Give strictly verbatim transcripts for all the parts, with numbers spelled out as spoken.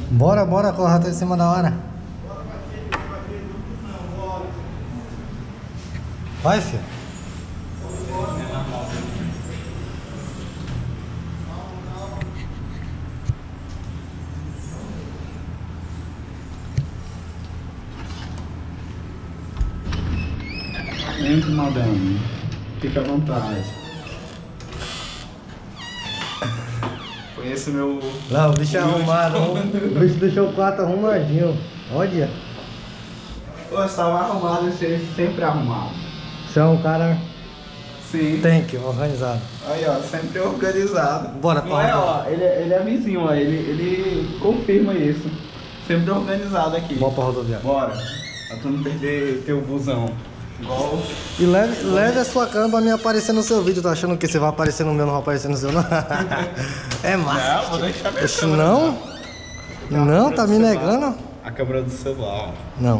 Bora, bora, corra, tá em cima da hora. Vai, filho. Entre, madame. Fica à vontade. Conheço meu... Não, o bicho é arrumado. O bicho deixou o quarto arrumadinho. Olha. Pô, eu estava arrumado, você sempre arrumado. Você é um cara... Sim. Tem que, organizado. Aí, ó, sempre organizado. Bora, Não é, ó, ele, ele é vizinho, ó, ele, ele confirma isso. Sempre organizado aqui. Bora pra rodoviária. Bora. Pra tu não perder teu busão. Igual... E leve, leve a sua câmera pra me aparecer no seu vídeo. Tá achando que você vai aparecer no meu, não vai aparecer no seu, não? É massa. Não, vou deixar minha Oxe, câmera. não? Não, Não, a tá câmera me do negando? celular. A câmera do celular, ó. Não.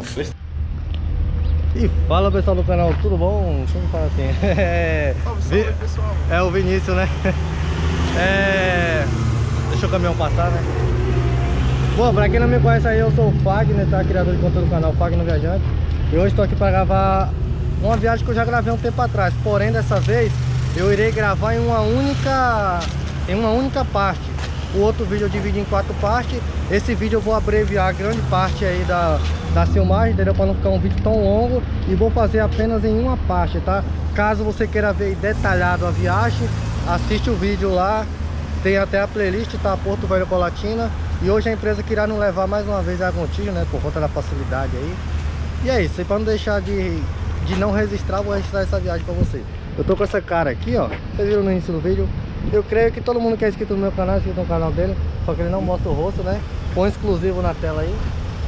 E fala, pessoal do canal, tudo bom? Como fala assim? É... Salve, salve, Vi... pessoal. É o Vinícius, né? É... Deixa o caminhão passar, né? Bom, pra quem não me conhece aí, eu sou o Fagner, tá? Criador de conteúdo do canal Fagner Viajante. E hoje estou aqui para gravar uma viagem que eu já gravei um tempo atrás. Porém, dessa vez, eu irei gravar em uma única, em uma única parte. O outro vídeo eu dividi em quatro partes. Esse vídeo eu vou abreviar grande parte aí da, da filmagem, entendeu? Para não ficar um vídeo tão longo. E vou fazer apenas em uma parte, tá? Caso você queira ver detalhado a viagem, assiste o vídeo lá. Tem até a playlist, tá? Porto Velho Colatina. E hoje a empresa que irá nos levar mais uma vez a Gontijo, né? Por conta da facilidade aí. E é isso, e para não deixar de, de não registrar, vou registrar essa viagem para você. Eu tô com essa cara aqui, ó. Vocês viram no início do vídeo. Eu creio que todo mundo que é inscrito no meu canal, é inscrito no canal dele. Só que ele não mostra o rosto, né? Põe exclusivo na tela aí.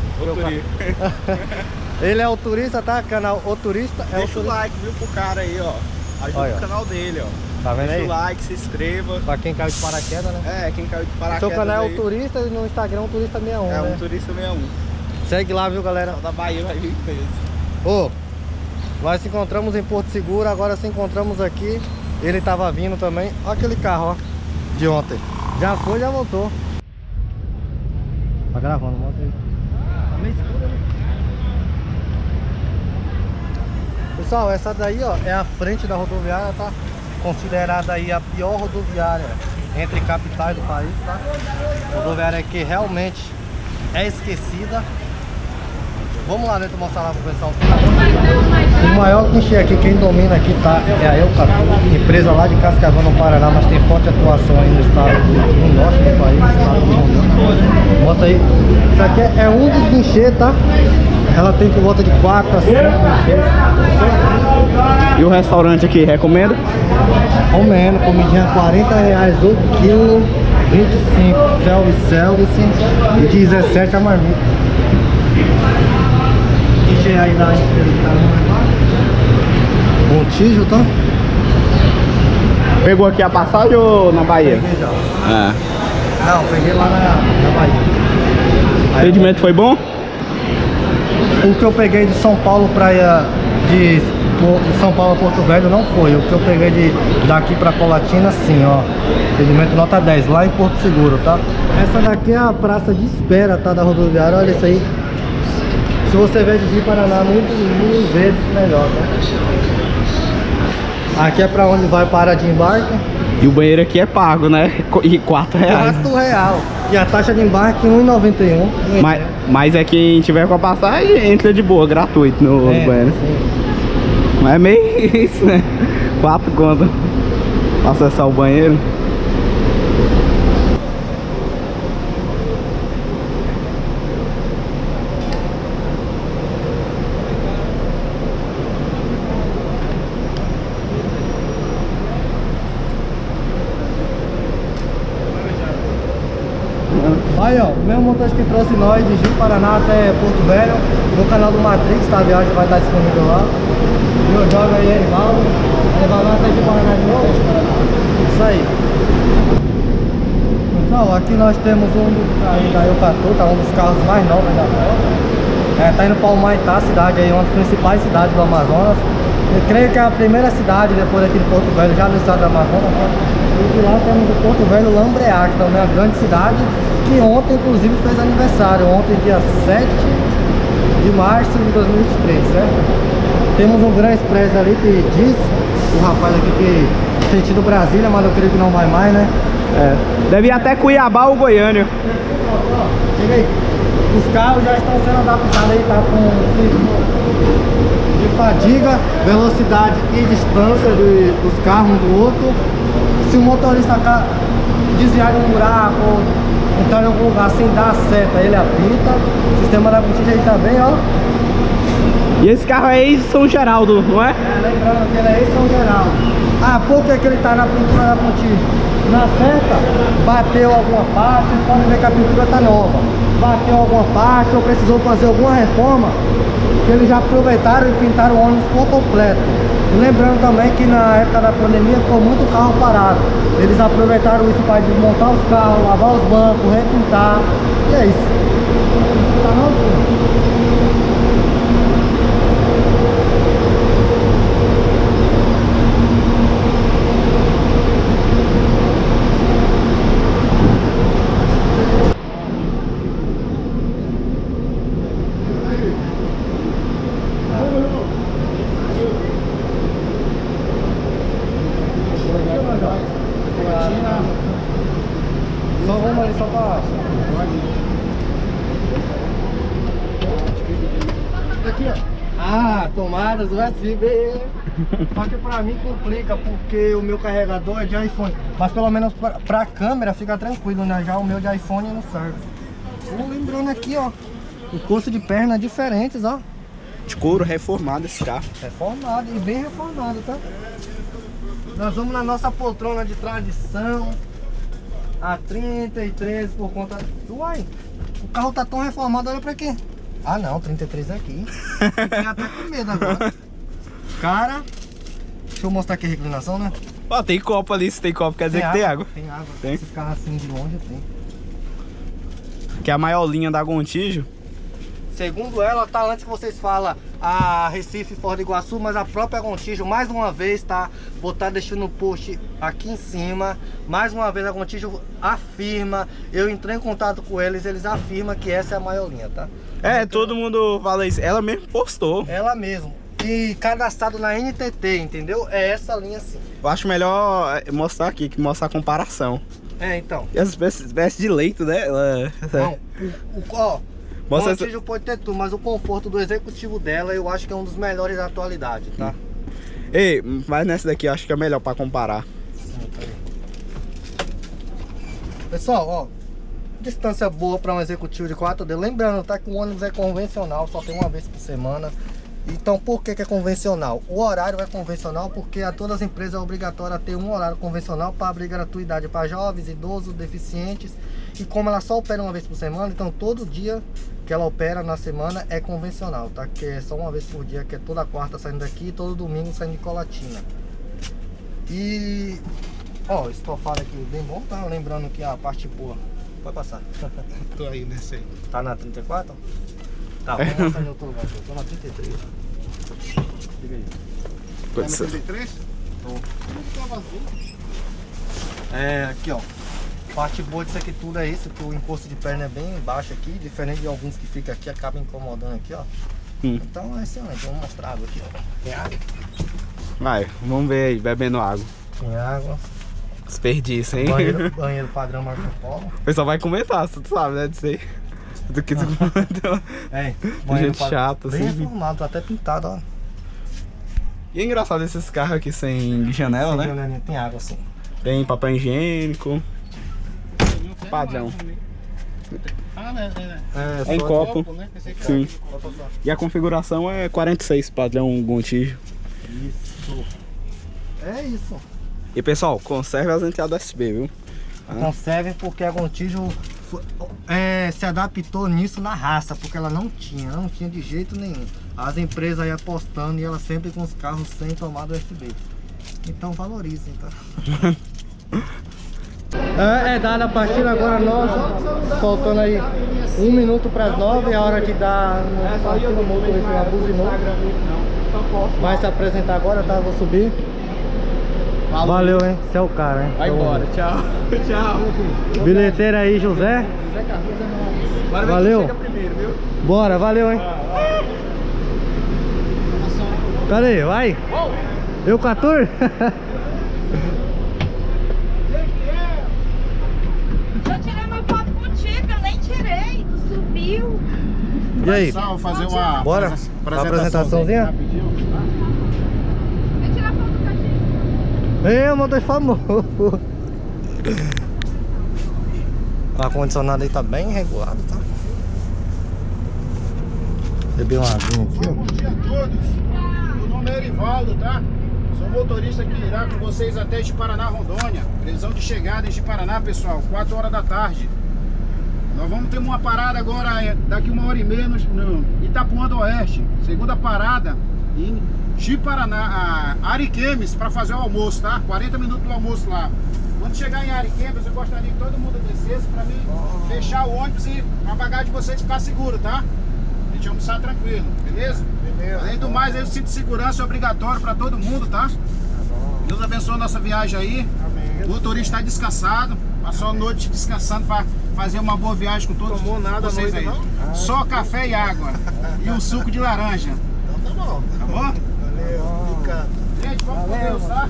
Ele é o turista, tá? Canal O Turista. É Deixa o, o like, viu, pro cara aí, ó. Ajuda Olha, o canal dele, ó. Tá vendo Deixa aí? o like, se inscreva. Pra quem caiu de paraquedas, né? É, quem caiu de Seu paraquedas canal é aí. o Turista e no Instagram é o Turista sessenta e um, É, né? um turista sessenta e um. Segue lá, viu, galera? Só da Bahia vai vir peso. Ô, nós se encontramos em Porto Seguro, agora se encontramos aqui. Ele tava vindo também. Olha aquele carro, ó, de ontem. Já foi, já voltou. Tá gravando, mostra aí. Tá meio escuro, né? Pessoal, essa daí, ó, é a frente da rodoviária, tá? Considerada aí a pior rodoviária entre capitais do país, tá? Rodoviária que realmente é esquecida. Vamos lá dentro mostrar lá pro pessoal. O maior guichê aqui, quem domina aqui, tá? É a Eucatu, empresa lá de Cascavel, no Paraná, mas tem forte atuação aí no estado, no norte do país, no estado do Rondônia. Mostra aí. Isso aqui é um dos guichês, tá? Ela tem por volta de quatro a cinco guichês. E o restaurante aqui, recomenda? Comendo, comidinha quarenta reais o quilo, vinte e cinco self-service e dezessete a marmita. Aí da Gontijo, tá? Pegou aqui a passagem ou na Bahia? Peguei já. É. Não, peguei lá na, na Bahia. O atendimento foi bom? O que eu peguei de São Paulo pra de São Paulo a Porto Velho não foi. O que eu peguei de daqui pra Colatina, sim, ó. Atendimento nota dez, lá em Porto Seguro, tá? Essa daqui é a praça de espera, tá? Da rodoviária, olha isso aí. Se você vê de Paraná, muito mil vezes melhor, tá? Aqui é pra onde vai para de embarque. E o banheiro aqui é pago, né? E quatro reais. quatro reais. E a taxa de embarque um real e noventa e um. Mas, mas é quem tiver com a passagem entra de boa, gratuito no é, banheiro. Sim. Mas é meio isso, né? Quatro contas pra acessar o banheiro. Aí, ó, o mesmo motorista que trouxe nós de Ji Paraná até Porto Velho, no canal do Matrix, tá? A viagem vai estar disponível lá. E eu jogo aí, Erivaldo. Erivaldo até Ji Paraná de novo. Isso aí. Pessoal, aqui nós temos um aí da Eucatu, tá? Um dos carros mais novos da frota. É, tá indo para o Humaitá, cidade aí, uma das principais cidades do Amazonas. Eu creio que é a primeira cidade depois aqui de Porto Velho, já no estado do Amazonas, tá? E de lá temos o Porto Velho Lambrear, que também é uma grande cidade. que ontem inclusive fez aniversário, ontem dia sete de março de dois mil e vinte e três, certo? Temos um Gran Express ali que diz o rapaz aqui que sentido Brasília, mas eu creio que não vai mais, né? É. Deve ir até Cuiabá ou Goiânia. Chega aí. Os carros já estão sendo adaptados aí, tá com de fadiga, velocidade e distância de, dos carros um do outro. Se o motorista desviar de um buraco ou entrar em algum lugar sem dar a seta, ele apita. O sistema da contigo aí tá bem, ó. E esse carro é ex-São Geraldo, não é? É, lembrando que ele é ex-São Geraldo. Ah, por que que ele tá na pintura da contigo? Na seta, bateu alguma parte, vocês podem ver que a pintura tá nova. Bateu alguma parte ou precisou fazer alguma reforma, que eles já aproveitaram e pintaram o ônibus por completo. E lembrando também que na época da pandemia ficou muito carro parado. Eles aproveitaram isso para desmontar os carros, lavar os bancos, repintar. E é isso. Tá novinho. Só vamos ali, só pra... Aqui, ó. Ah, tomadas U S B. Só que pra mim complica, porque o meu carregador é de iPhone. Mas pelo menos pra, pra câmera fica tranquilo, né? Já o meu de iPhone não serve. Tô lembrando aqui, ó. O curso de perna diferentes, ó. De couro reformado esse carro. Reformado e bem reformado, tá? Nós vamos na nossa poltrona de tradição. A trinta e três por conta... Uai, o carro tá tão reformado, olha pra quê? Ah não, trinta e três é aqui. Fiquei até com medo agora. Cara, deixa eu mostrar aqui a reclinação, né? Ó, tem copo ali, se tem copo quer dizer Tem que água, tem água. Tem água, Tem? Esses carros assim de longe tem. Que é a maior linha da Gontijo. Segundo ela, tá antes que vocês falam a Recife, Foz do Iguaçu, mas a própria Gontijo, mais uma vez, tá? Vou estar deixando o post aqui em cima. Mais uma vez a Gontijo afirma, eu entrei em contato com eles, eles afirmam que essa é a maior linha, tá? É, então, todo mundo fala isso. Ela mesmo postou. Ela mesmo. E cadastrado na N T T, entendeu? É essa linha sim. Eu acho melhor mostrar aqui, que mostra a comparação. É, então. E as espécies, espécies de leito dela. Não, o, o, ó, Mostra Gontijo essa... pode ter tudo, mas o conforto do executivo dela eu acho que é um dos melhores da atualidade, tá? Hum. Ei, mas nessa daqui eu acho que é melhor pra comparar. Sim, tá aí. Pessoal, ó, distância boa para um executivo de quatro D. Lembrando, tá, que o ônibus é convencional, só tem uma vez por semana. Então, por que que é convencional? O horário é convencional porque a todas as empresas é obrigatório ter um horário convencional para abrir gratuidade para jovens, idosos, deficientes. E como ela só opera uma vez por semana, então todo dia que ela opera na semana é convencional, tá? Que é só uma vez por dia, que é toda quarta saindo daqui e todo domingo saindo de Colatina. E... ó, estofado aqui bem bom, tá? Lembrando que a parte boa... Pode passar. Tô aí nesse aí. Tá na trinta e quatro? Tá, vamos mostrar em outro lugar. Eu tô na trinta e três. Liga aí. Tá na trinta e três? Tô. Não tá vazio. É, aqui ó. Parte boa disso aqui tudo é isso, que o encosto de perna é bem baixo aqui, diferente de alguns que ficam aqui, acaba incomodando aqui, ó. Hum. Então é excelente, vamos mostrar água aqui, ó. Tem água? Vai, vamos ver aí, bebendo água. Tem água. Desperdício, hein? Banheiro, banheiro padrão Marco Polo. O pessoal vai comentar, tu sabe, né, disso aí. Do que tu comentou. É, Gente chata, bem assim. reformado, tá até pintado, ó. E é engraçado esses carros aqui sem janela, Sim, né? Leoninho, tem água sim. Tem papel higiênico. Padrão. Ah, né? É, É em só- copo. né? Esse aqui é Sim. Pode passar. E a configuração é quarenta e seis, padrão Gontijo. Isso. É isso. E pessoal, conserve as entradas U S B, viu? Não serve porque a Gontijo foi- é, se adaptou nisso na raça, porque ela não tinha, não tinha de jeito nenhum. As empresas aí apostando e ela sempre com os carros sem tomada U S B. Então valorizem, tá? É, é dada a partida agora nossa, faltando aí um minuto para as nove, é a hora de dar uma partida, o motorista buzinou. Vai se apresentar agora, tá? Vou subir. Falou. Valeu, hein? Você é o cara, hein? Vai Tamo embora, junto. tchau. Tchau. Bilheteiro aí, José. Zé Cardoso é nóis. Bora ver Valeu. quem chega primeiro, viu? Bora, valeu, hein? Cadê? Vai? Eu com a tour? Eu tirei uma foto contigo, eu nem tirei. Tu subiu. E aí? Só vou fazer uma Bora? apresen- Uma apresentaçãozinha? rapidinho, tá? Eu tirar foto do cachorro. Ei, motor famoso. O ar-condicionado aí tá bem regulado, tá? Bebi uma aguinha aqui, ó. Bom dia a todos. Meu nome é Erivaldo, tá? Sou motorista que irá com vocês até Ji-Paraná, Rondônia. Previsão de chegada em Ji-Paraná, pessoal, quatro horas da tarde. Nós vamos ter uma parada agora, é, daqui uma hora e meia, no, no Itapuã do Oeste. Segunda parada em Ji-Paraná, a Ariquemes, para fazer o almoço, tá? quarenta minutos do almoço lá. Quando chegar em Ariquemes, eu gostaria que todo mundo descesse para mim fechar o ônibus e a bagagem de vocês ficar seguro, tá? A gente almoçar tranquilo, beleza? Beleza. Além do mais, aí, o cinto de segurança é obrigatório para todo mundo, tá? Deus abençoe a nossa viagem aí. Amém. O motorista está descansado. Passou a noite descansando para fazer uma boa viagem com todos Tomou nada vocês à noite, aí. não? Só café e água. E um suco de laranja. Então tá bom. Tá bom? Valeu. Fica. Gente, vamos com Deus, tá?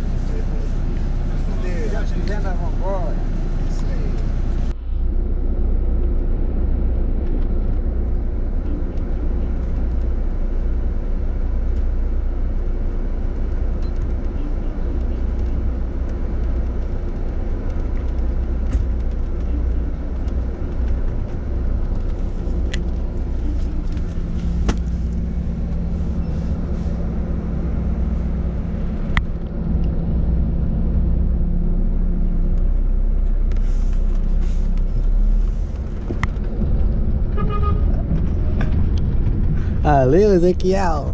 Valeu, Ezequiel.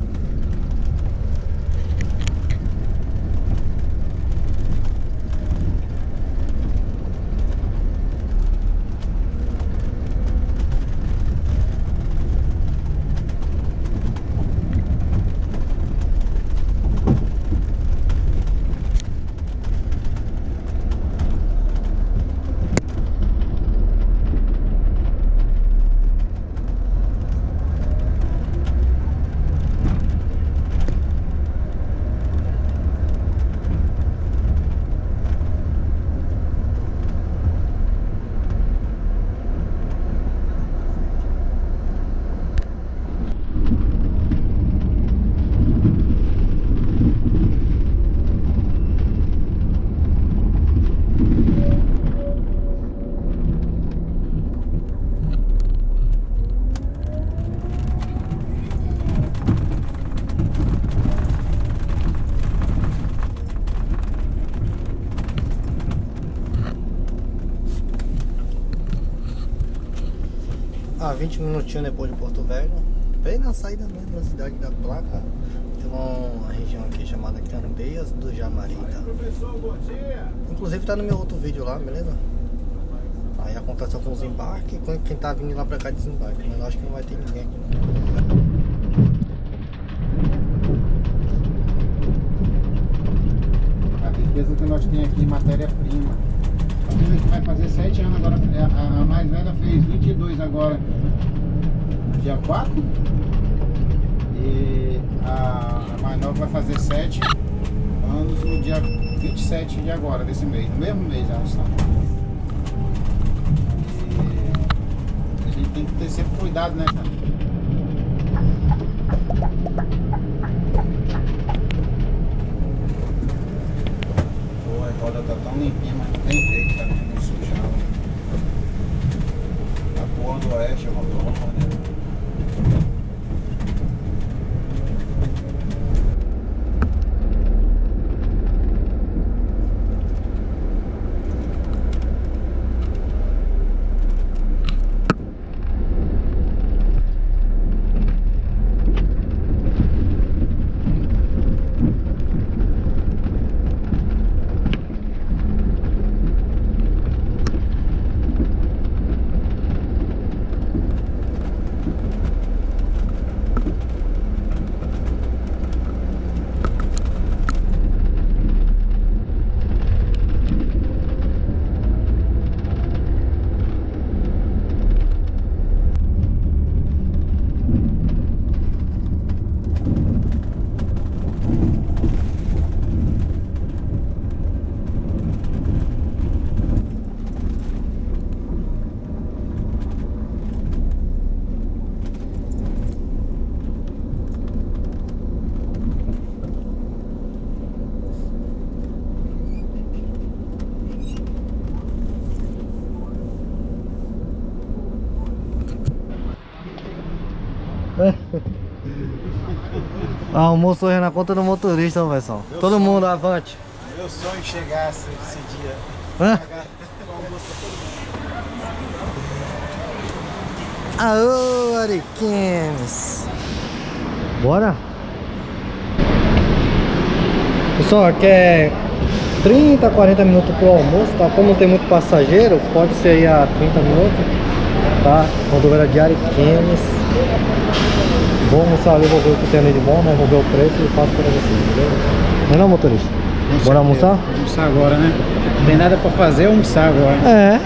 Ah, vinte minutinhos depois de Porto Velho, bem na saída mesmo da cidade da placa, tem uma região aqui chamada Candeias do Jamari, tá? Professor, bom dia. Inclusive tá no meu outro vídeo lá, beleza? Aí acontece alguns embarques, quem tá vindo lá pra cá desembarque, mas eu acho que não vai ter ninguém aqui. A riqueza que nós temos aqui em matéria-prima. A filha que vai fazer sete anos agora, a, a mais velha fez vinte e dois agora, dia quatro. E a, a mais nova vai fazer sete anos no dia vinte e sete de agora, desse mês, no mesmo mês elas estão. E a gente tem que ter sempre cuidado, né, cara? Pô, a roda tá tão limpinha, mas não tem jeito, tá meio sujão. A porra do oeste, rodou, né? Almoço hoje na conta do motorista, pessoal. Todo mundo avante. Meu sonho chegar esse, esse dia. Hã? Aô, Ariquemes. Bora? Pessoal, aqui é trinta, quarenta minutos pro almoço, tá? Como não tem muito passageiro, pode ser aí a trinta minutos, tá? Rodoviária de Ariquemes. Vou almoçar ali, vou ver o que tem ali de bom, né? Vou ver o preço e passo para vocês, beleza? Não é não, motorista? Com Bora certeza. almoçar? Almoçar agora, né? Não tem nada pra fazer, almoçar agora. É.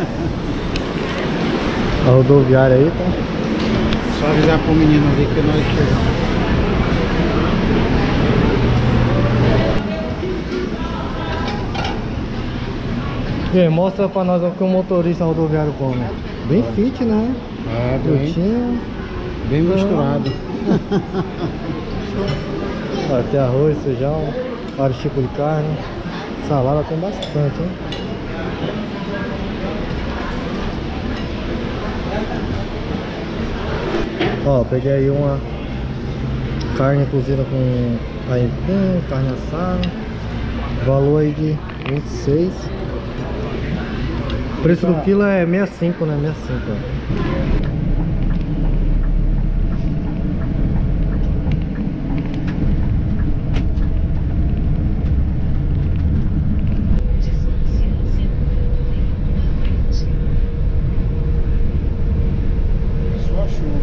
A rodoviária aí, tá? Só avisar pro menino ali que nós chegamos. E aí, mostra pra nós o que o motorista rodoviário come. Bem fit, né? É, bem, Frutinha. bem misturado. Olha, tem arroz, feijão, vários tipos de carne. Salada tem bastante, hein? Ó, peguei aí uma carne cozida com aipim, carne assada. Valor aí de vinte e seis. O preço do quilo é sessenta e cinco, né? sessenta e cinco, ó. Só chuva.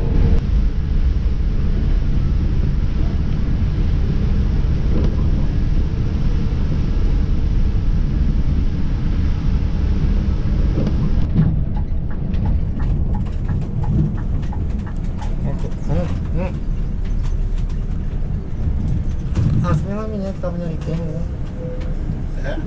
Hum, hum. As mesmas meninas que estavam ali quente, né? É?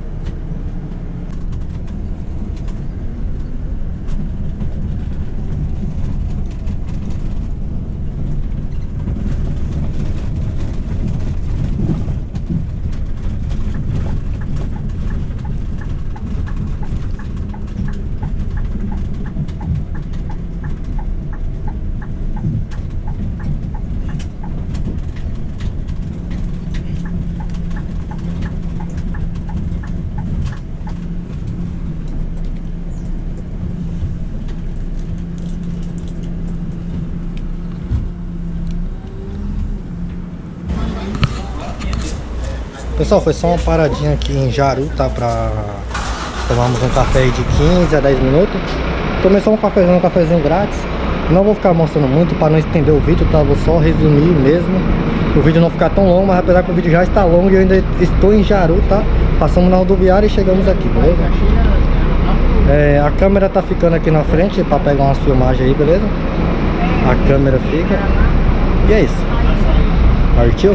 Pessoal, foi só uma paradinha aqui em Jaru, tá? Pra tomarmos um café aí de quinze a dez minutos. Tomei só um cafezinho, um cafezinho grátis. Não vou ficar mostrando muito pra não estender o vídeo, tá? Vou só resumir mesmo, o vídeo não ficar tão longo, mas apesar que o vídeo já está longo e eu ainda estou em Jaru, tá? Passamos na rodoviária e chegamos aqui, beleza? É, a câmera tá ficando aqui na frente pra pegar umas filmagens aí, beleza? A câmera fica. E é isso. Partiu?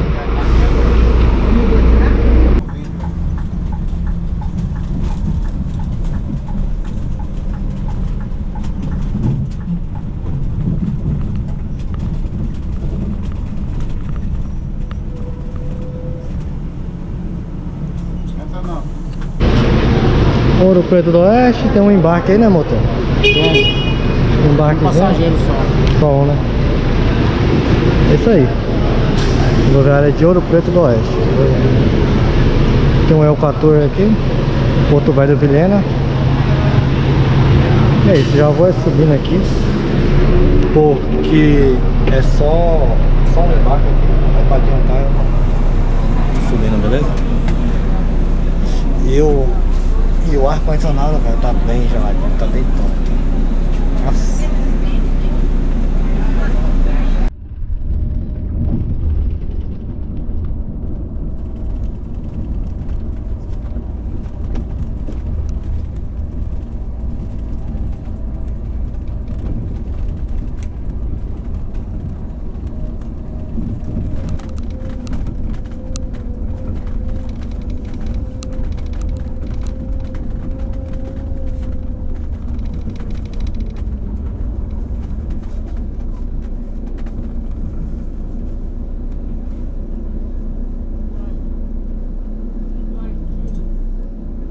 Ouro Preto do Oeste, tem um embarque aí, né, motor? Um embarque Passageiro só. Só um, né? É isso aí. Rodoviária de Ouro Preto do Oeste. Tem um El quatorze aqui, Porto Velho Vilhena. E é isso, já vou subindo aqui, porque é só, só um embarque aqui. Aí pra adiantar eu tô subindo, beleza? E eu... E o ar-condicionado, velho, tá bem geladinho, tá bem top. Nossa.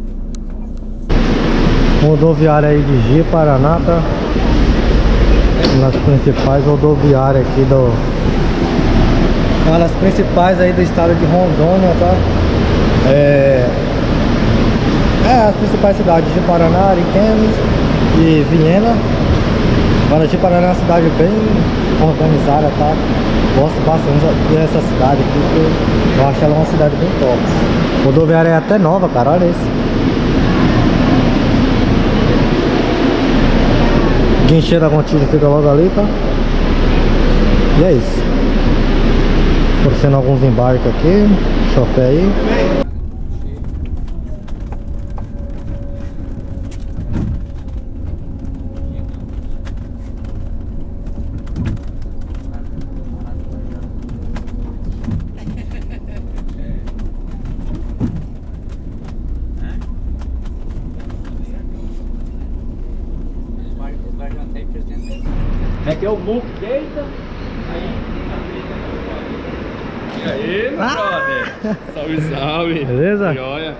Rodoviária aí de Ji, Paraná, tá? nas principais rodoviárias aqui do... Uma das principais aí do estado de Rondônia, tá? É... É, as principais cidades de Paraná, Ariquemes e Vilhena. Agora de Paraná é uma cidade bem organizada, tá? Gosto bastante dessa cidade aqui, porque eu acho ela uma cidade bem top. A rodoviária é até nova, cara, olha isso. Guinchê da Contilha fica logo ali, tá? E é isso. Acontecendo alguns embarques aqui, chofer aí. É que é o muco deita, aí... E aí, meu brother? Salve, salve! Beleza? Joia!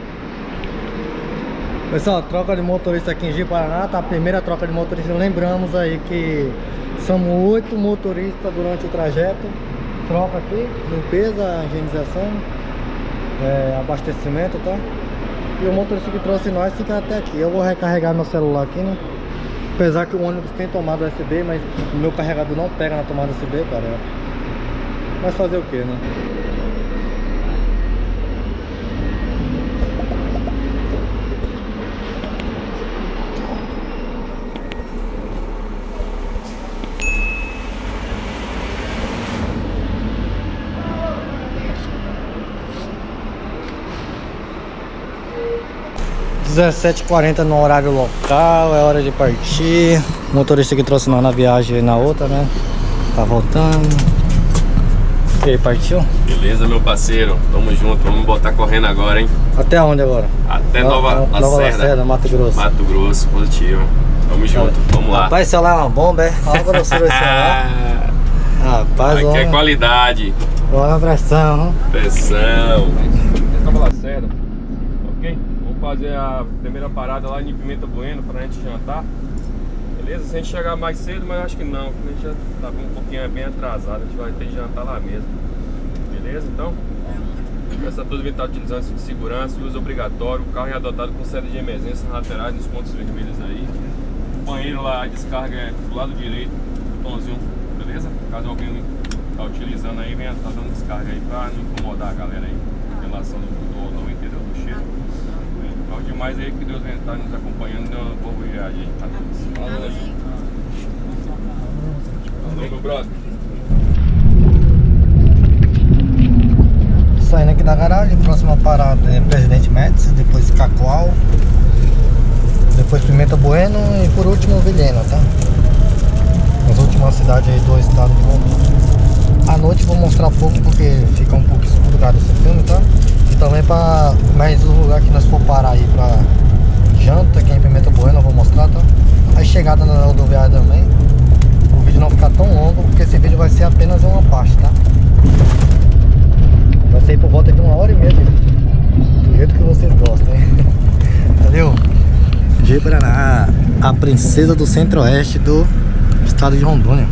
Pessoal, troca de motorista aqui em Ji-Paraná, tá? A primeira troca de motorista. Lembramos aí que somos oito motoristas durante o trajeto. Troca aqui, limpeza, higienização, é, abastecimento, tá? E o motorista que trouxe nós fica até aqui. Eu vou recarregar meu celular aqui, né? Apesar que o ônibus tem tomada U S B, mas o meu carregador não pega na tomada U S B, cara. Mas fazer o que, né? dezessete e quarenta no horário local, é hora de partir. O motorista que trouxe nós na viagem e na outra, né? Tá voltando. E aí, partiu? Beleza, meu parceiro, tamo junto, vamos botar correndo agora, hein? Até onde agora? Até Nova, Nova, Nova Lacerda, Lacerda, Mato Grosso. Mato Grosso, positivo. Tamo junto, vamos lá. Rapaz, esse celular é uma bomba, é? Olha a grossura desse celular. Rapaz, aqui olha. é qualidade. Olha a pressão, Pressão. Nova Lacerda, ok? Vamos fazer a primeira parada lá em Pimenta Bueno pra gente jantar. Beleza? Se a gente chegar mais cedo, mas eu acho que não, porque a gente já tá um pouquinho bem atrasado, a gente vai ter que jantar lá mesmo. Beleza? Então, peça todo evento utilizando cinto de segurança, uso obrigatório, o carro é adotado com sede de emergência nas laterais, nos pontos vermelhos aí. O banheiro lá, a descarga é do lado direito, botãozinho, beleza? Caso alguém tá utilizando aí, venha tá dando descarga aí pra não incomodar a galera aí em relação do, do, do interior do cheiro. O demais aí que Deus venha estar nos acompanhando na boa viagem a todos. Falou, Falou, meu brother. Saindo aqui da garagem, próxima parada é Presidente Médici, depois Cacoal, depois Pimenta Bueno e por último Vilhena, tá? As últimas cidades aí do estado de Rondônia. À noite vou mostrar pouco porque fica um pouco escuro cara esse filme, tá? E também para mais o lugar que nós for parar aí pra janta, aqui em Pimenta Bueno, eu vou mostrar, tá? A chegada na rodoviária também. O vídeo não ficar tão longo porque esse vídeo vai ser apenas uma parte, tá? Vai sair por volta de uma hora e meia, do jeito que vocês gostam, hein? Valeu? Ji-Paraná, a princesa do centro-oeste do estado de Rondônia.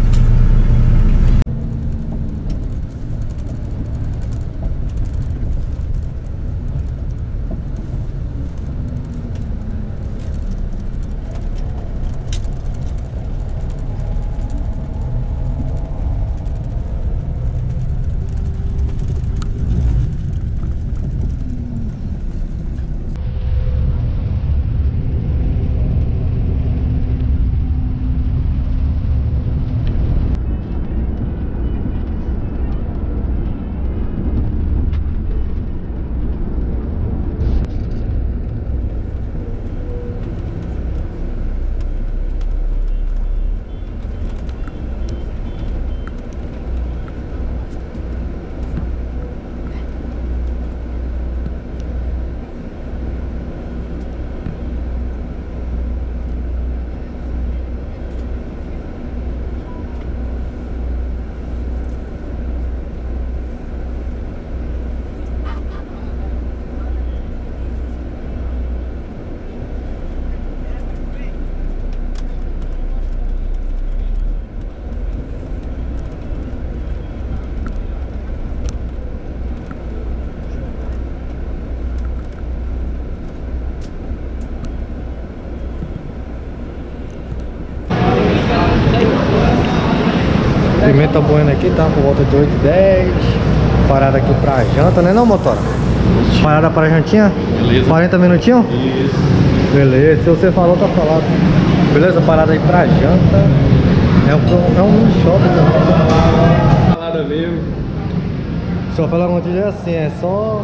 Pimenta Bueno aqui, tá? Por volta de oito e dez. Parada aqui pra janta, né não, motora? Parada pra jantinha? Beleza. quarenta minutinhos? Isso. Beleza, se você falou, tá falado. Beleza, parada aí pra janta. É um, é um shopping também. Salada mesmo. Só falar um dia assim, é só...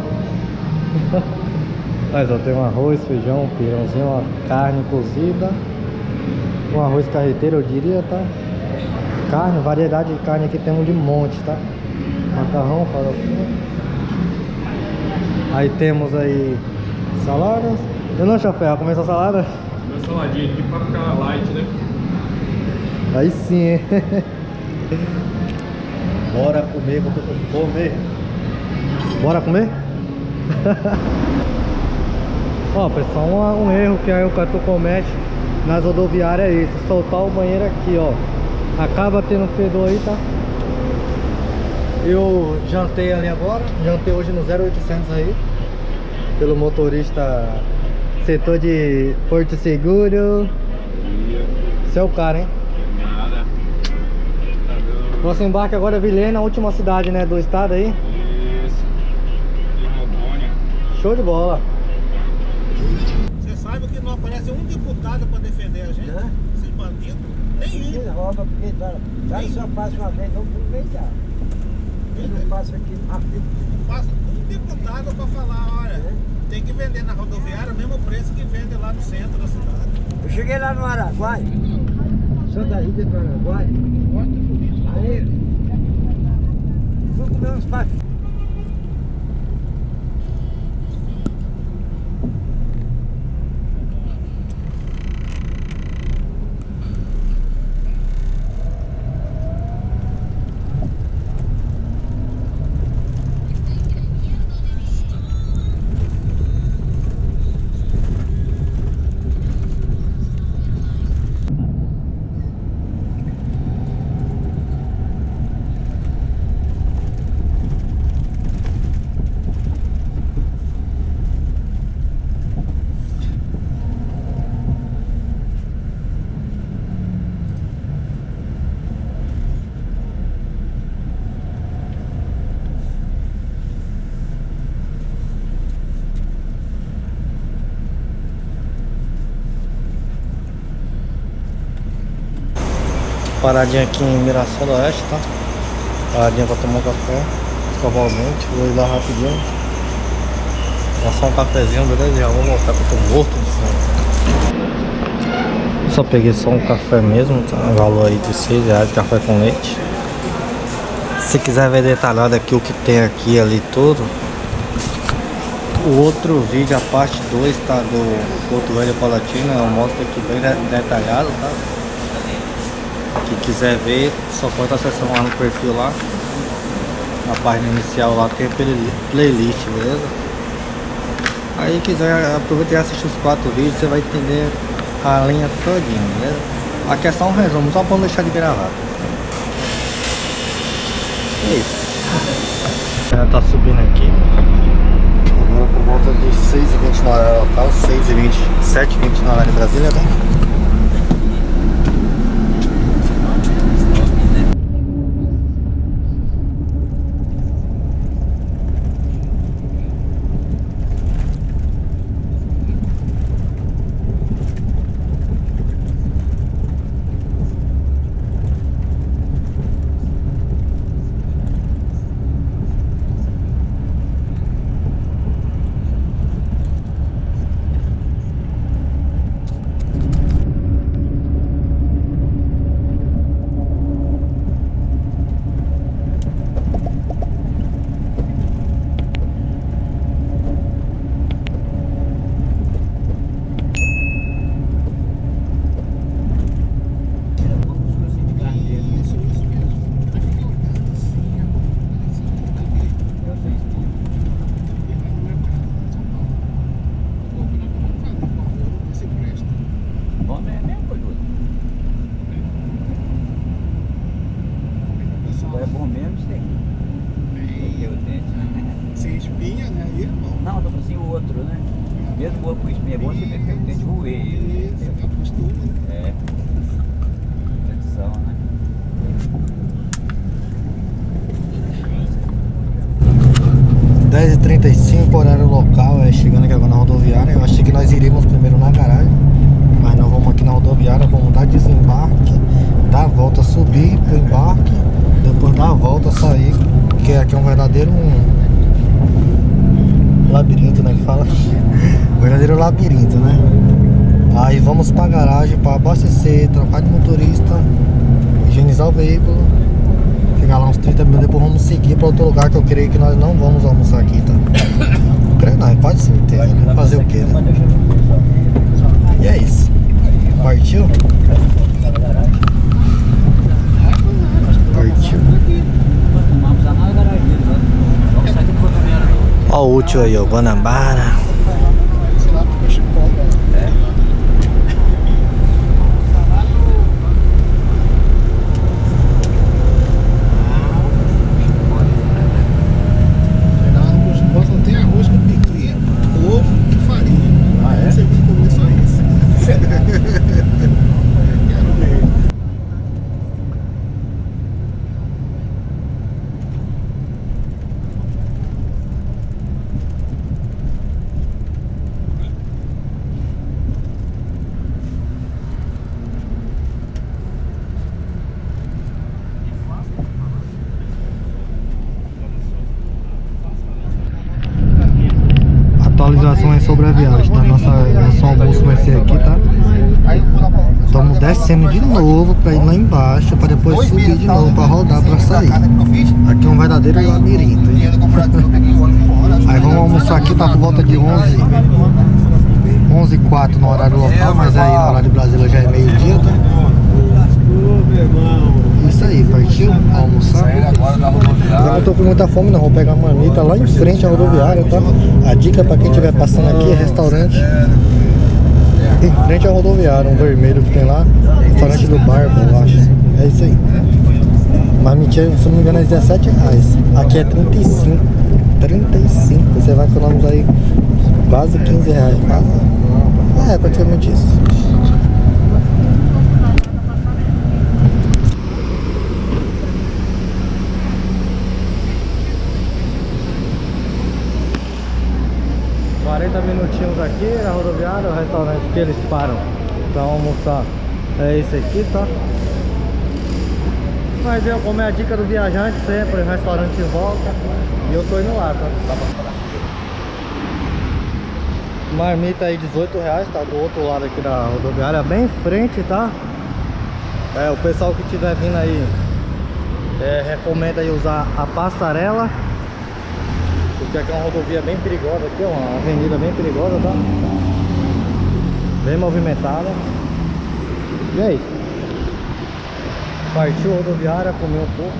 Mas ó, tem um arroz, feijão, um pirãozinho, uma carne cozida. Um arroz carreteiro, eu diria, tá? Carne, variedade de carne aqui temos de monte, tá? Macarrão, farofinha. Aí temos aí saladas. Eu não, chapéu, começa a salada? Uma saladinha aqui pra ficar light, né? Aí sim, hein? Bora comer, que eu tô com fome. Bora comer? Ó, pessoal, um, um erro que aí o Catu comete nas rodoviárias é esse: soltar o banheiro aqui, ó. Acaba tendo fedor aí, tá? Eu jantei ali agora, jantei hoje no zero oitocentos aí, pelo motorista setor de Porto Seguro. Esse é o cara, hein? Nada. Nosso embarque agora é Vilhena, a última cidade, né, do estado aí. Isso. De Rondônia. Show de bola. Você sabe que não aparece um deputado para defender a gente? Hã? Esses bandidos? Nenhum. Ele rouba porque fala, vai só passa uma vez, vamos aproveitar. Ele não passa aqui rápido. Passa um deputado para falar, olha, tem que vender na rodoviária o mesmo preço que vende lá no centro da cidade. Eu cheguei lá no Araguai, sou da ilha do Araguai. Aí, fui comer uns patos. Paradinha aqui em Miração do Oeste, tá? Paradinha pra tomar um café, escovar o dente, vou ir lá rapidinho. Vou só um cafezinho, beleza? Já vou voltar que eu tô morto de sono. Só peguei só um café mesmo, tá? Um valor aí de seis reais, café com leite. Se quiser ver detalhado aqui o que tem aqui ali tudo, o outro vídeo, a parte dois, tá? Do Porto Velho Palatina, eu mostro aqui bem detalhado, tá? Quem quiser ver, só pode acessar lá no perfil lá. Na página inicial lá tem a playlist, beleza? Aí quiser aproveitar e assistir os quatro vídeos, você vai entender a linha todinha, beleza? Aqui é só um resumo, só pra não deixar de gravar. É isso. Ela tá subindo aqui. Agora por volta de seis e vinte na hora local, seis e vinte, sete e vinte na hora de Brasília, tá? Mesmo boa com espinha, é bom você ver que tem de roer ele. Isso, acostuma, né? É. Tradição, né? dez e trinta e cinco, horário local, é chegando aqui agora na rodoviária. Eu achei que nós iríamos primeiro na garagem, mas nós vamos aqui na rodoviária, vamos dar desembarque, dar a volta, subir pro embarque, depois dar a volta, sair, porque aqui é um verdadeiro um labirinto, né, que fala? Verdadeiro labirinto, né? Aí vamos pra garagem pra abastecer, trocar de motorista, higienizar o veículo, ficar lá uns trinta minutos, depois vamos seguir pra outro lugar que eu creio que nós não vamos almoçar aqui, tá? Creio não, é quase certeza, né? Fazer o que, né? E é isso. Partiu? Partiu. Ó o útil aí, ó, Guanabara. Atualizações sobre a viagem, tá? Nossa, nosso almoço vai ser aqui, tá? Estamos descendo de novo pra ir lá embaixo, pra depois subir de novo, pra rodar, pra sair. Aqui é um verdadeiro labirinto, hein? Aí vamos almoçar aqui, tá por volta de onze, onze e quatro no horário local, mas aí no horário de Brasília já é meio-dia, tá? Isso aí, partiu? Almoçar. Eu não tô com muita fome não, vou pegar uma marmita lá em frente à rodoviária, tá? A dica pra quem estiver passando aqui é restaurante em frente à rodoviária, um vermelho que tem lá, restaurante do Barba, eu acho. É isso aí. Marmitinha, se não me engano, é dezessete reais. Aqui é trinta e cinco. trinta e cinco. Você vai economizar aí quase quinze reais. Quase. É, praticamente isso. quarenta minutinhos aqui na rodoviária, o restaurante que eles param pra almoçar é esse aqui, tá? Mas eu, como é a dica do viajante, sempre o restaurante em volta, e eu tô indo lá, tá? Marmita aí dezoito reais, tá? Do outro lado aqui da rodoviária, bem em frente, tá? É, o pessoal que estiver vindo aí é, recomenda aí usar a passarela, porque aqui é uma rodovia bem perigosa, aqui é uma avenida bem perigosa, tá? Bem movimentada. E é isso. Partiu a rodoviária, comeu um pouco.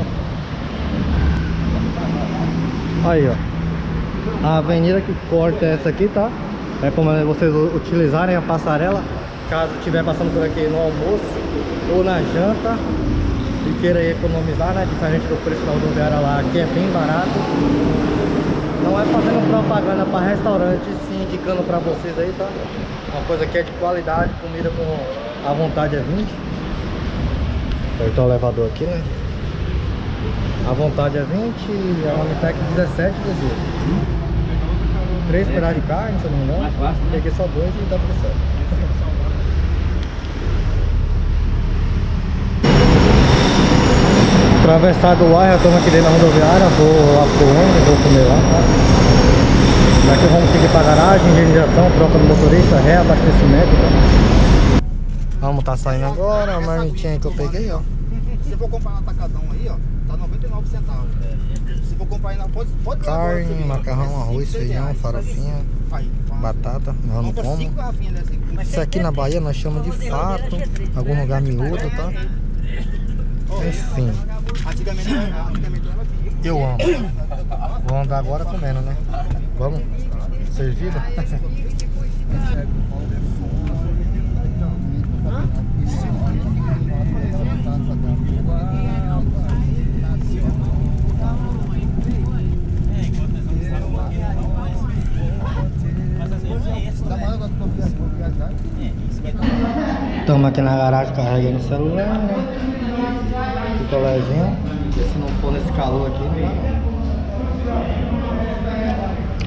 Aí, ó. A avenida que corta é essa aqui, tá? É como vocês utilizarem a passarela caso estiver passando por aqui no almoço ou na janta e queira economizar, né? Diferente do preço da rodoviária lá, aqui é bem barato. Não é fazendo propaganda para restaurante, sim indicando para vocês aí, tá? Uma coisa que é de qualidade, comida com a vontade é vinte. Apertar o elevador aqui, né? A vontade é vinte e a Unitec dezessete, dezoito. Três pedaços de carne, se eu não me engano. Peguei só dois e tá tudo certo. Atravessar do ar, já estamos aqui dentro da rodoviária, vou lá pro ônibus, vou comer lá, tá? Daqui vamos seguir pra garagem, higienização, troca do motorista, reabastecimento, tá? Vamos tá saindo agora, a marmitinha que eu peguei, ó. Se for comprar no atacadão aí, ó, tá noventa e nove centavos. Se for comprar aí na... Pode, pode carne, agora, macarrão, arroz, feijão, farofinha, aí, batata, eu não como. Isso aqui na Bahia nós chamamos de fato, algum lugar miúdo, tá? Enfim. Eu amo. Vou andar agora comendo, né? Vamos? Servido? Estamos aqui na garagem carregando o celular, né? Picolézinho. Se não for nesse calor aqui,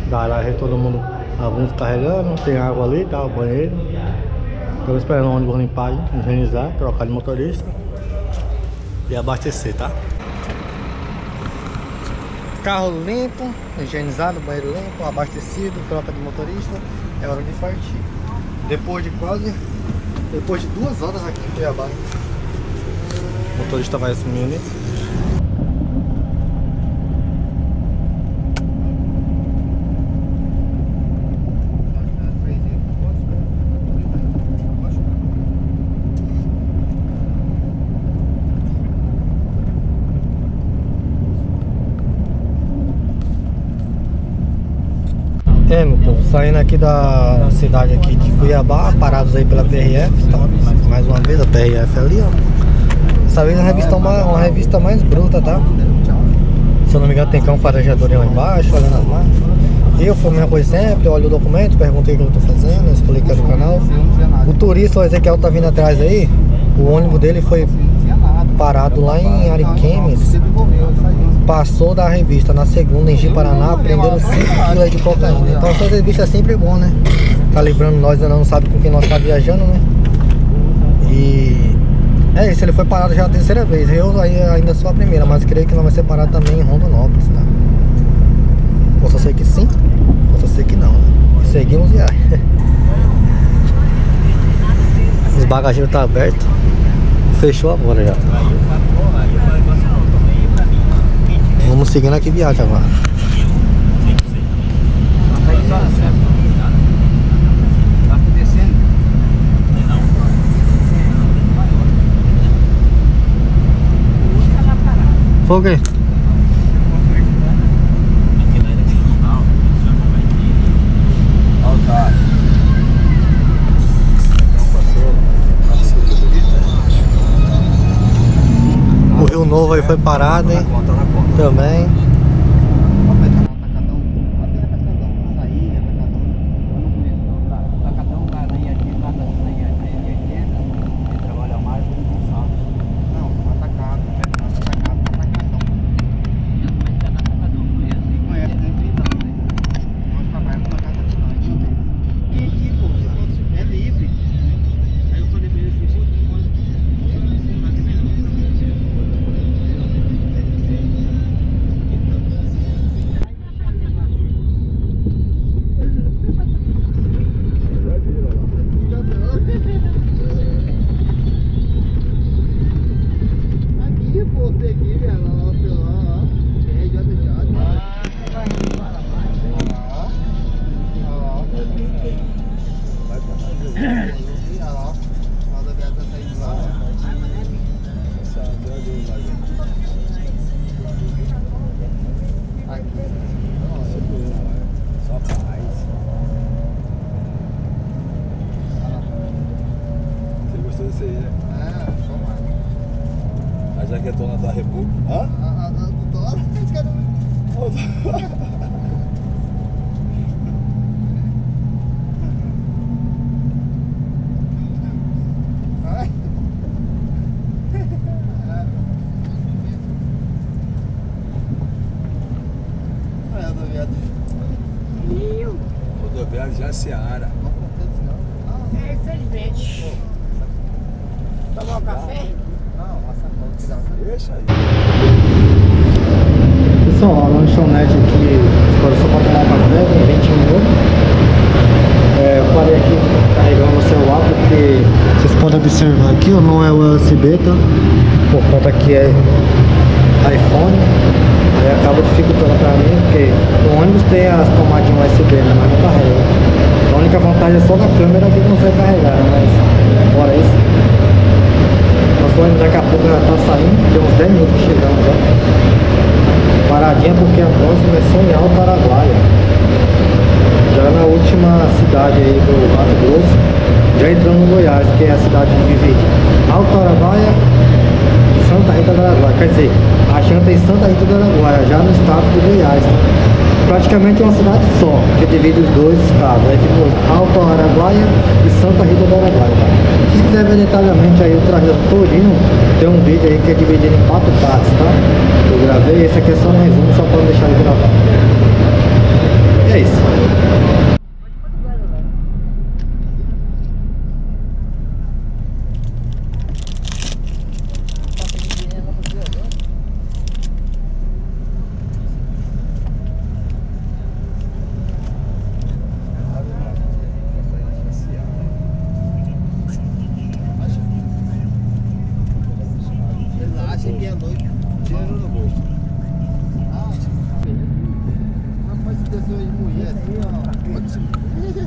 Galera, aí todo mundo, alguns carregando, tem água ali, tá? O banheiro. Estamos esperando o ônibus limpar, higienizar, trocar de motorista e abastecer, tá? Carro limpo, higienizado, banheiro limpo, abastecido, troca de motorista. É hora de partir. Depois de quase, depois de duas horas aqui em Cuiabá. O motorista vai assumir ali. É, meu povo, saindo aqui da cidade aqui de Cuiabá, parados aí pela P R F, tá? Mais uma vez a P R F ali, ó. Dessa vez é uma revista, uma, uma revista mais bruta, tá? Se eu não me engano tem cão farejador lá embaixo, olhando as marcas. Eu fui a mesma coisa sempre, olho o documento, perguntei o que eu tô fazendo, expliquei no canal. O turista, o Ezequiel, tá vindo atrás aí, o ônibus dele foi parado lá em Ariquemes. Passou da revista na segunda em Ji-Paraná, prenderam cinco quilos de cocaína. Então essa revista é sempre bom, né? Tá lembrando, nós ainda não sabemos com quem nós tá viajando, né? E é isso, ele foi parado já a terceira vez. Eu ainda sou a primeira, mas creio que não vai ser parado também em Rondonópolis, tá? Posso ser que sim, posso ser que não, né? E seguimos viagem. Os bagageiros tá aberto. Fechou agora já. Vamos seguindo aqui viagem agora. Foi o quê? O Rio Novo aí foi parado, hein? Também. Jaquetona da República. Hã? A do dólar, vocês querem. Rodoviário Jaciara. É, infelizmente. Tomar um café? Deixa aí. Pessoal, a lanchonete aqui, agora só para tomar um café, tem vinte minutos. É, eu parei aqui carregando o celular porque vocês podem observar aqui, ó, não é U S B, tá? Por conta que é iPhone, aí acaba dificultando pra mim, porque o ônibus tem as tomadinhas U S B, né, mas não carrega. A única vantagem é só da câmera que consegue carregar, mas fora isso. Daqui a pouco já tá saindo, tem uns dez minutos que chegamos já. Paradinha porque a próxima é São Alto Araguaia. Já na última cidade aí do Mato Grosso, já entrando no Goiás, que é a cidade que divide Alto Araguaia e Santa Rita do Araguaia. Quer dizer, a janta em Santa Rita do Araguaia, já no estado do Goiás. Praticamente é uma cidade só, que divide os dois estados. Aí ficou Alto Araguaia e Santa Rita do Araguaia, tá? Se quiser ver detalhadamente aí o trajeto todinho, tem um vídeo aí que é dividido em quatro partes, tá? Eu gravei, esse aqui é só um resumo, só para deixar ele gravado. E é isso. Relaxa que é noite, dinheiro no bolso. Ah, rapaz, esse desenho de mulher assim, ó.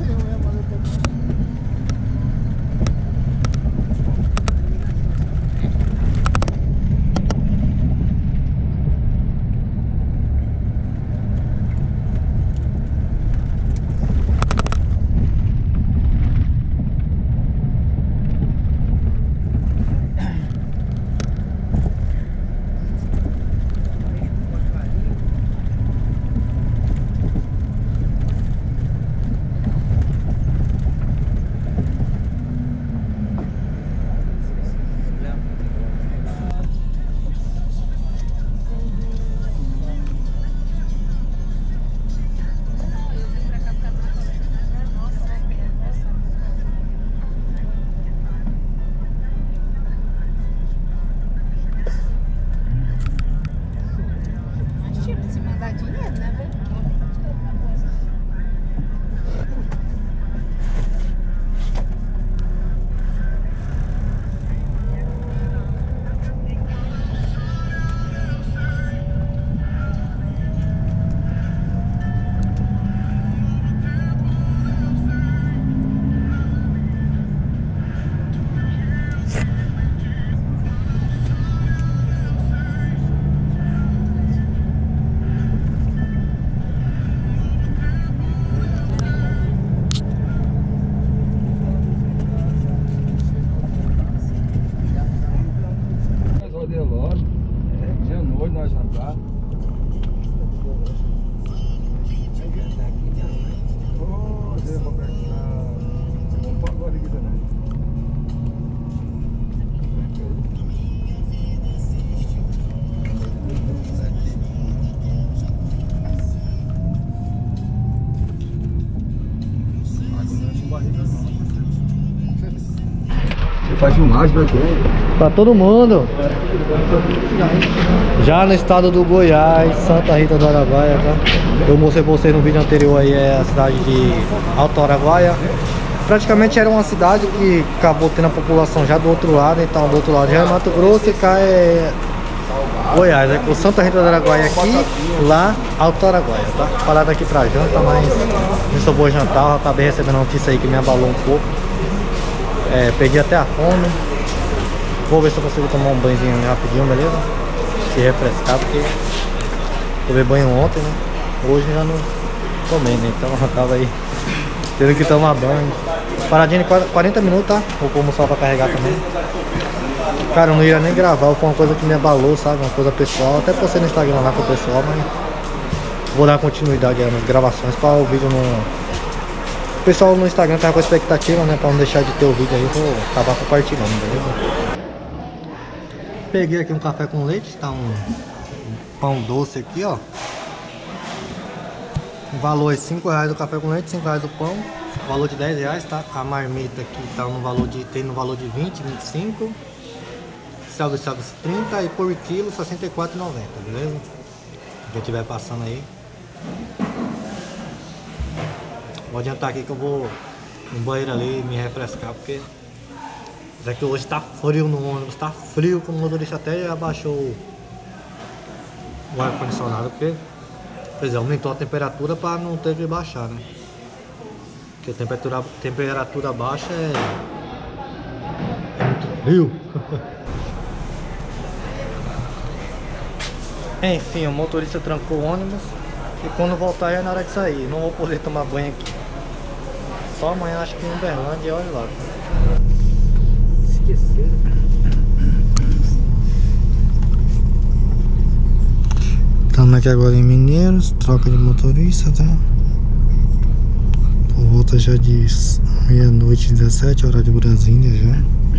Faz filmagem pra quem? Pra todo mundo. Já no estado do Goiás, Santa Rita do Araguaia, tá? Eu mostrei pra vocês no vídeo anterior aí, é a cidade de Alto Araguaia. Praticamente era uma cidade que acabou tendo a população já do outro lado, então do outro lado já é Mato Grosso e cá é Goiás. É o Santa Rita do Araguaia aqui, lá Alto Araguaia, tá? Parado aqui pra janta, mas não sou bom jantar, eu acabei recebendo a notícia aí que me abalou um pouco. É, perdi até a fome. Vou ver se eu consigo tomar um banhozinho rapidinho, beleza? Se refrescar, porque tomei banho ontem, né? Hoje já não tomei, né? Então eu tava aí tendo que tomar banho. Paradinha de quarenta minutos, tá? Vou pôr o sol pra carregar também. Cara, eu não ia nem gravar, foi uma coisa que me abalou, sabe? Uma coisa pessoal. Até postei no Instagram lá com o pessoal, mas vou dar continuidade aí nas gravações para o vídeo não... O pessoal no Instagram tava com expectativa, né? Pra não deixar de ter o vídeo aí, vou acabar compartilhando, beleza? Peguei aqui um café com leite, tá um pão doce aqui, ó. O valor é cinco reais o café com leite, cinco reais o pão. O valor de dez reais, tá? A marmita aqui tá no valor de, tem no valor de vinte, vinte e cinco. Salve, salve trinta e por quilo sessenta e quatro reais e noventa centavos, beleza? Quem estiver passando aí. Vou adiantar aqui que eu vou no banheiro ali me refrescar, porque já que hoje tá frio no ônibus, tá frio, que o motorista até abaixou o ar-condicionado, porque quer dizer, aumentou a temperatura para não ter que baixar, né? Porque a temperatura, temperatura baixa é, é muito frio. Enfim, o motorista trancou o ônibus e quando voltar é na hora de sair. Não vou poder tomar banho aqui. Só amanhã, acho que em Uberlândia, olha lá. Esqueceram. Estamos aqui agora em Mineiros, troca de motorista, tá? Por volta já de meia-noite, dezessete, horário de Brasília já.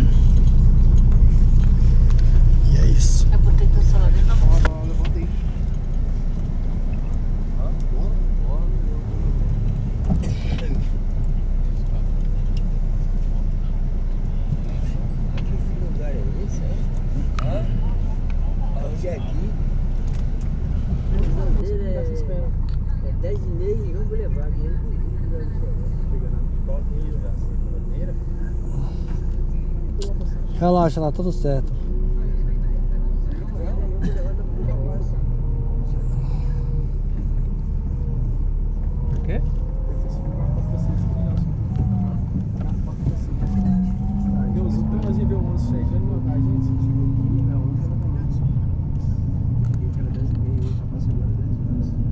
E é isso. Eu botei teu celular dentro da moto. Relaxa lá, tudo certo. O quê? Deus, o Thomas viu o moço chegando, a gente chegou aqui, na outra era menos. Que era dez e meia, hoje já passou agora dez horas.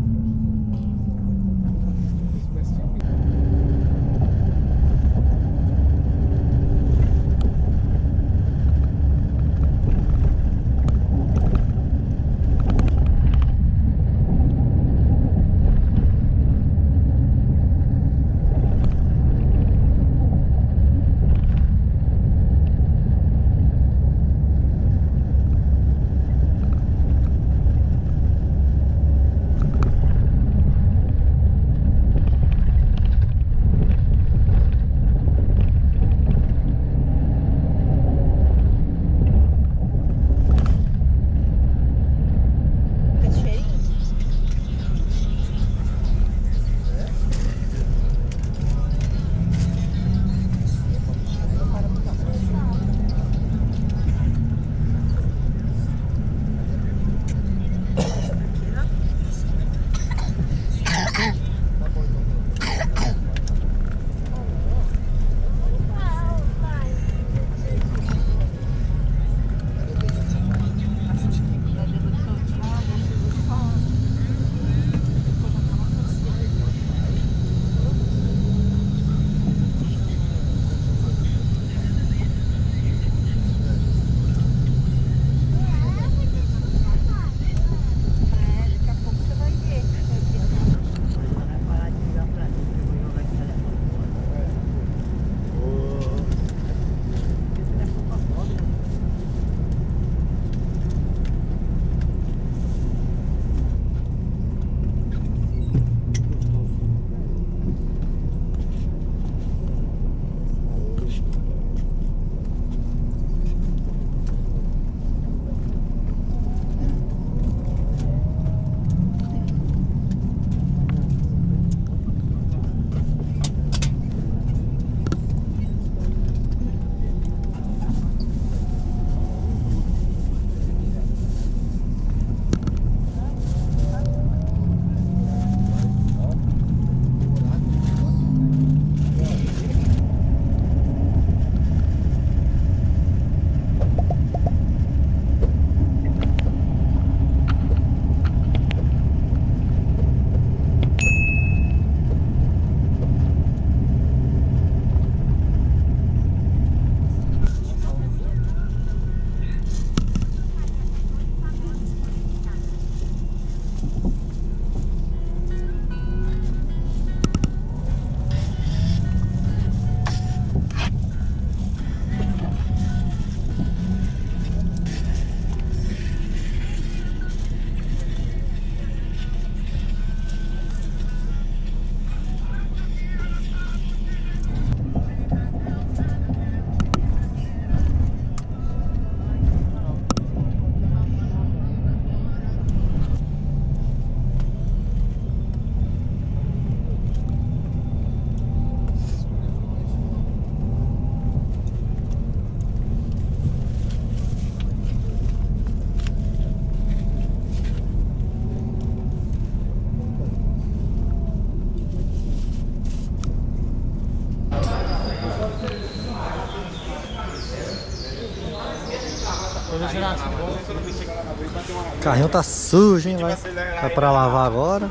O carrinho tá sujo, hein? Vai, vai pra lavar agora.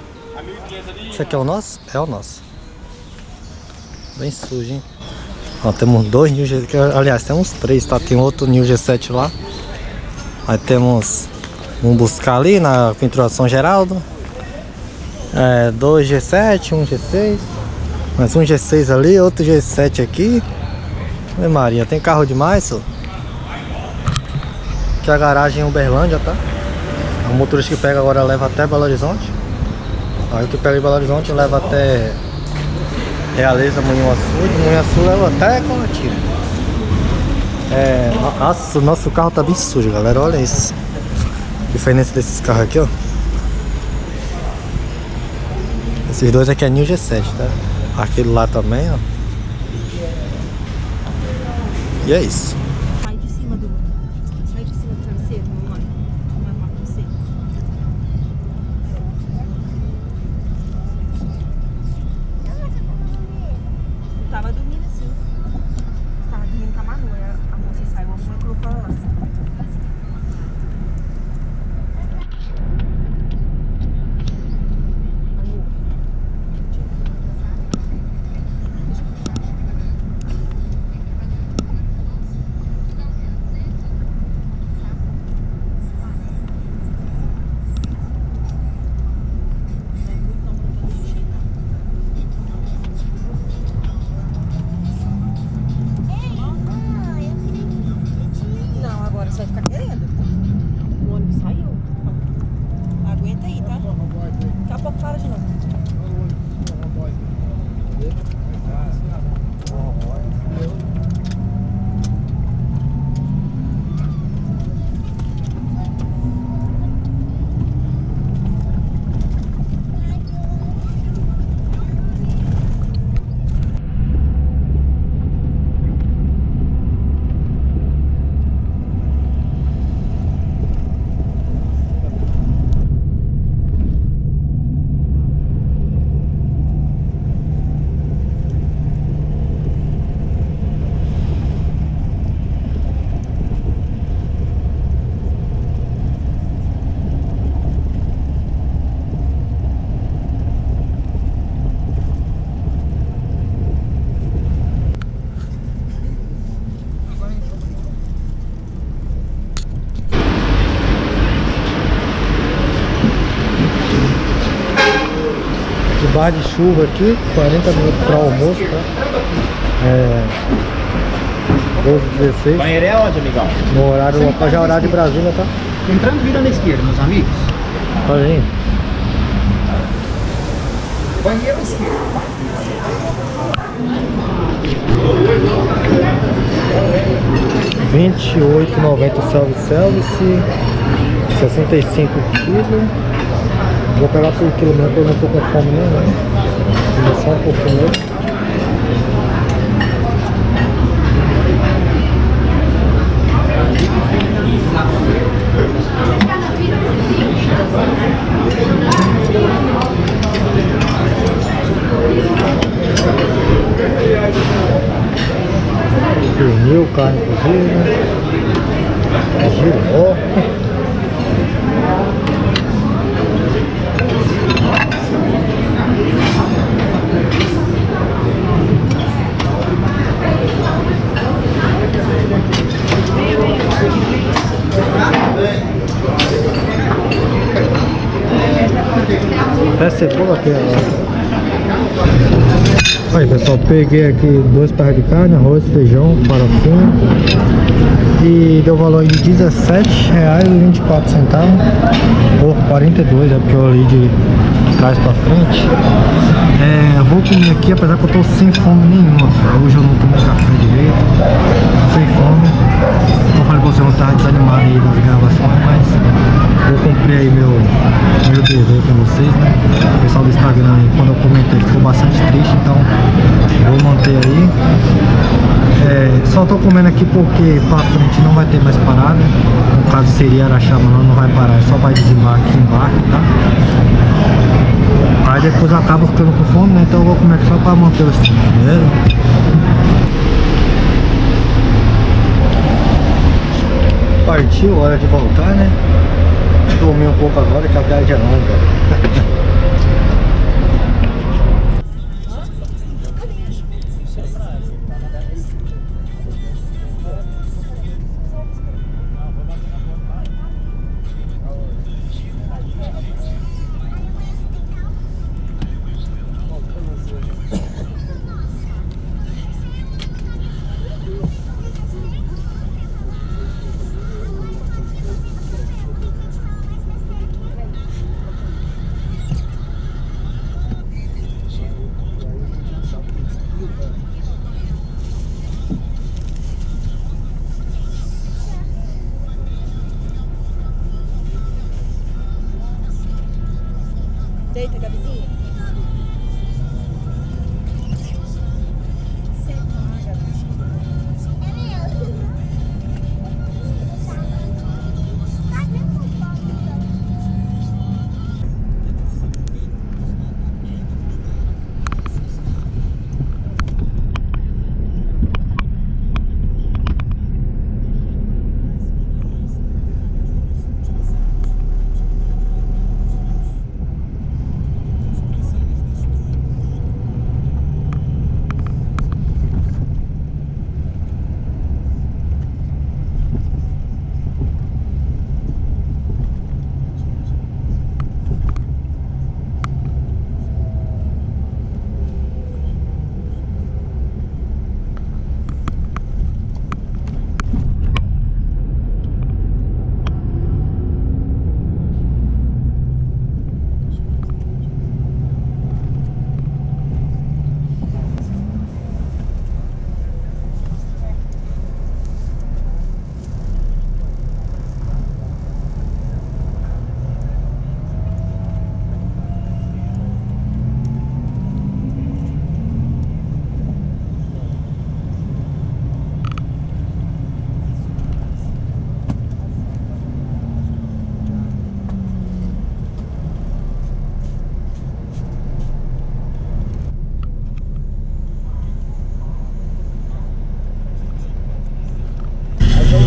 Esse aqui é o nosso? É o nosso. Bem sujo, hein? Ó, temos dois New G sete. Aliás, temos três, tá? Tem outro New G sete lá. Aí temos um buscar ali na pintura São Geraldo. É, dois G sete, um G seis. Mais um G seis ali, outro G sete aqui. Oi, Maria, tem carro demais, só. Aqui é a garagem em Uberlândia, tá? O motorista que pega agora leva até Belo Horizonte. Aí o que pega em Belo Horizonte leva até Realeza, Manhuaçu. De Manhuaçu leva até Colatina. É, nossa, o nosso carro tá bem sujo, galera. Olha isso. A diferença desses carros aqui, ó. Esses dois aqui é New G sete, tá? Aquele lá também, ó. E é isso. dormindo assim. Você tava dormindo com a Manu, aí a moça saiu, a mãe colocou ela lá. Você vai ficar querendo. O ônibus saiu. Aguenta aí, tá? Daqui a pouco para de novo. Bar de chuva aqui, quarenta minutos para almoço, tá? É. doze e dezesseis. Banheiro é onde, amigão? No horário local, já é horário de Brasília, tá? Entrando virando à esquerda, meus amigos. Olha aí. Banheiro à esquerda. vinte e oito reais e noventa centavos self-service, sessenta e cinco quilos. Vou pegar por quilo mesmo, porque eu não tô com fome nem, né? Vou só um pouquinho mesmo. Pernil, carne cozida, giló. Até cebola aqui agora. Aí pessoal, peguei aqui dois parras de carne, arroz, feijão, farofinha e deu valor de dezessete reais e vinte e quatro centavos ou quarenta e dois, é porque eu li de trás pra frente. É, vou comer aqui, apesar que eu tô sem fome nenhuma, cara. Hoje eu não tomei café direito, sem fome. Eu falei pra você, eu não tava desanimado aí das gravações, mas eu comprei aí meu, meu desenho pra vocês, né? O pessoal do Instagram aí, quando eu comentei, ficou bastante triste, então vou manter aí. É, só tô comendo aqui porque pra frente não vai ter mais parada. No caso seria Araxá, mas não vai parar, só vai desembarque aqui embaixo, tá? Aí depois eu acabo ficando com fome, né? Então eu vou comer aqui só pra manter o estilo, beleza? Partiu, hora de voltar, né? Dormi um pouco agora que a viagem é longa.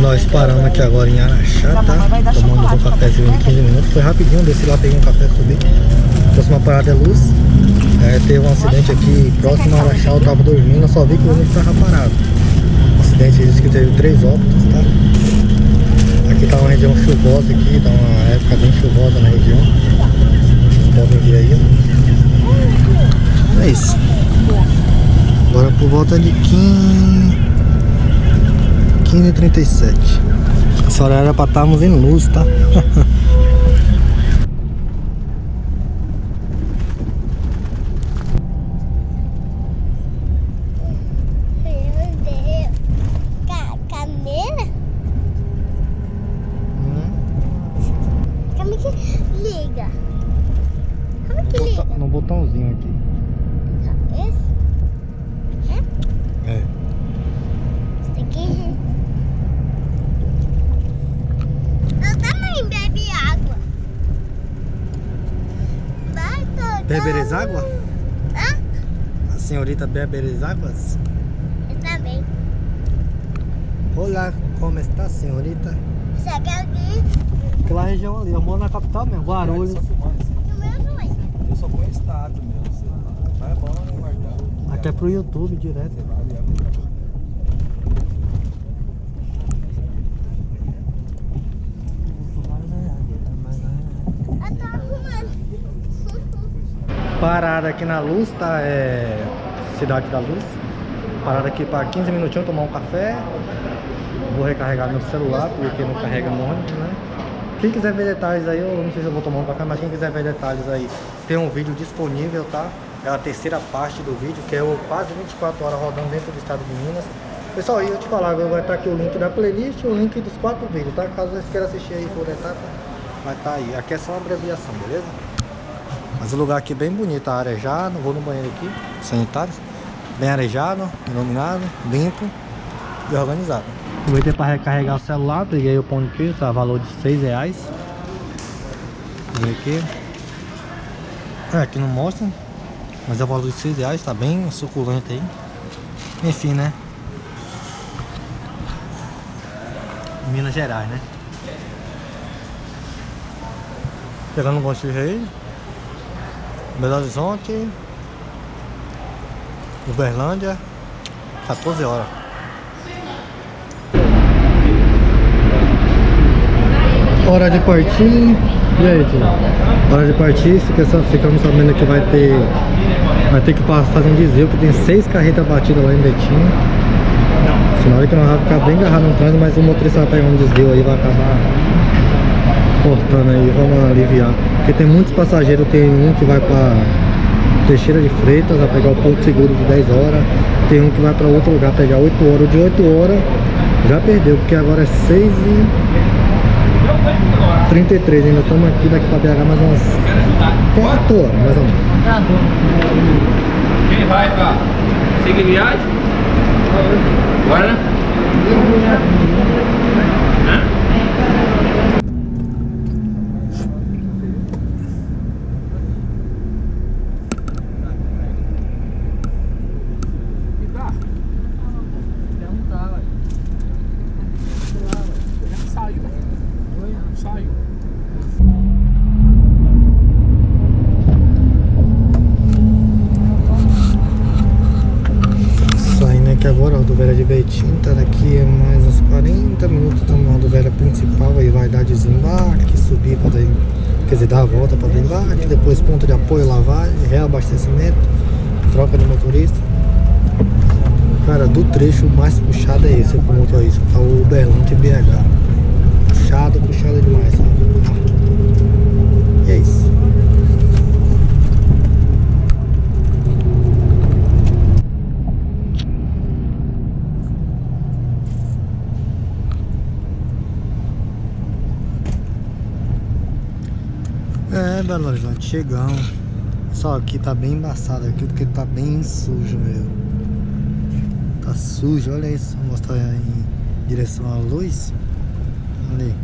Nós paramos aqui agora em Araxá, tá? Tomamos um cafezinho de quinze minutos. Foi rapidinho, desci lá, peguei um café, subi. Próxima parada é Luz. É, teve um acidente aqui próximo a Araxá, eu tava dormindo, eu só vi que o ônibus tava parado. O acidente diz que teve três óbitos, tá? Aqui tá uma região chuvosa aqui, tá uma época bem chuvosa na região. Vocês podem ver aí, ó. É isso. Agora por volta de quinze e trinta e sete. Essa hora era pra estarmos em Luz, tá? Liga. Como que liga? No botãozinho aqui. Esse? É? É. Esse aqui. Eu também bebe água. Vai todo. Beberes água? Hã? A senhorita beberes águas? Eu também. Olá, como está, senhorita? Você quer o quê? Aquela região ali, eu moro na capital mesmo, Guarulhos. No meu não é. Eu só ponho estado mesmo. Mas é bom, né, Marcão? Aqui é pro YouTube direto. Eu tô arrumando. Parada aqui na Luz, tá? É Cidade da Luz. Parada aqui para quinze minutinhos tomar um café. Vou recarregar meu celular, porque não carrega no ônibus, né? Quem quiser ver detalhes aí, eu não sei se eu vou tomar um café, mas quem quiser ver detalhes aí, tem um vídeo disponível, tá? É a terceira parte do vídeo, que é o quase vinte e quatro horas rodando dentro do estado de Minas. Pessoal, aí eu te falar, vai estar aqui o link da playlist e o link dos quatro vídeos, tá? Caso vocês queiram assistir aí por etapa, vai estar aí. Aqui é só uma abreviação, beleza? Mas o lugar aqui é bem bonito, arejado, vou no banheiro aqui, sanitário. Bem arejado, iluminado, limpo e organizado. Aproveitei para recarregar o celular, peguei o pão de queijo, tá? Valor de seis reais. Vem aqui. É, aqui não mostra, mas é o valor de seis reais, tá bem suculento aí. Enfim, né? Minas Gerais, né? Pegando um Bom Rei, Belo Horizonte, Uberlândia, quatorze horas. Hora de partir. E aí, tio? Hora de partir, ficamos sabendo que vai ter Vai ter que fazer um desvio, que tem seis carretas batidas lá em Betim. Sinal que nós vamos ficar bem agarrado no trânsito, mas o motorista vai pegar um desvio aí, vai acabar cortando aí, vamos aliviar. Porque tem muitos passageiros, tem um que vai pra Teixeira de Freitas, vai pegar o Porto Seguro de dez horas. Tem um que vai pra outro lugar pegar oito horas. O de oito horas já perdeu, porque agora é seis e trinta e três. Ainda estamos aqui daqui pra B H mais umas quatro horas, mais ou menos. Quem vai pra seguir viagem? Bora, né? Hã? Agora a rodoviária de Betim tá daqui a mais uns quarenta minutos, estamos na rodoviária principal, aí vai dar desembarque, subir para daí, quer dizer, dar a volta para desembarque, depois ponto de apoio, lavagem, reabastecimento, troca de motorista. Cara, do trecho mais puxado é esse pro motorista, tá o Uberlândia B H. Puxado, puxado demais. E é isso. É, Belo Horizonte, chegamos. Só aqui tá bem embaçado aqui, porque tá bem sujo mesmo. Tá sujo, olha isso. Vou mostrar em direção à luz. Olha aí.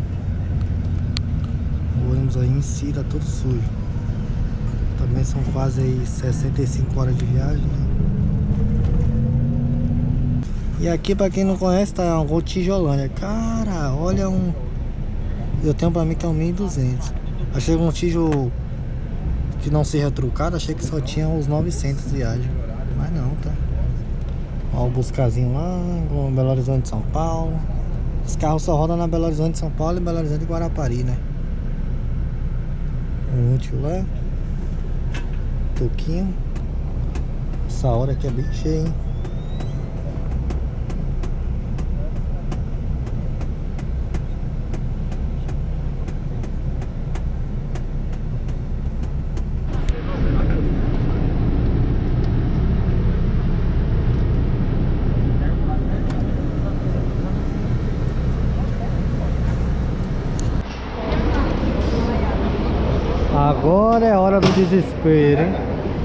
O ônibus aí em si tá todo sujo. Também são quase aí sessenta e cinco horas de viagem, né? E aqui, pra quem não conhece, tá é um Gol Tijolândia. Cara, olha um... Eu tenho pra mim que é um mil e duzentos. Achei um tijolo que não seja trucado. Achei que só tinha os novecentos viagem. Mas não, tá? Ó o Buscazinho lá, com Belo Horizonte de São Paulo. Os carros só rodam na Belo Horizonte de São Paulo e Belo Horizonte de Guarapari, né? Um útil lá. Toquinho. Essa hora aqui é bem cheia, hein? Agora é hora do desespero, hein?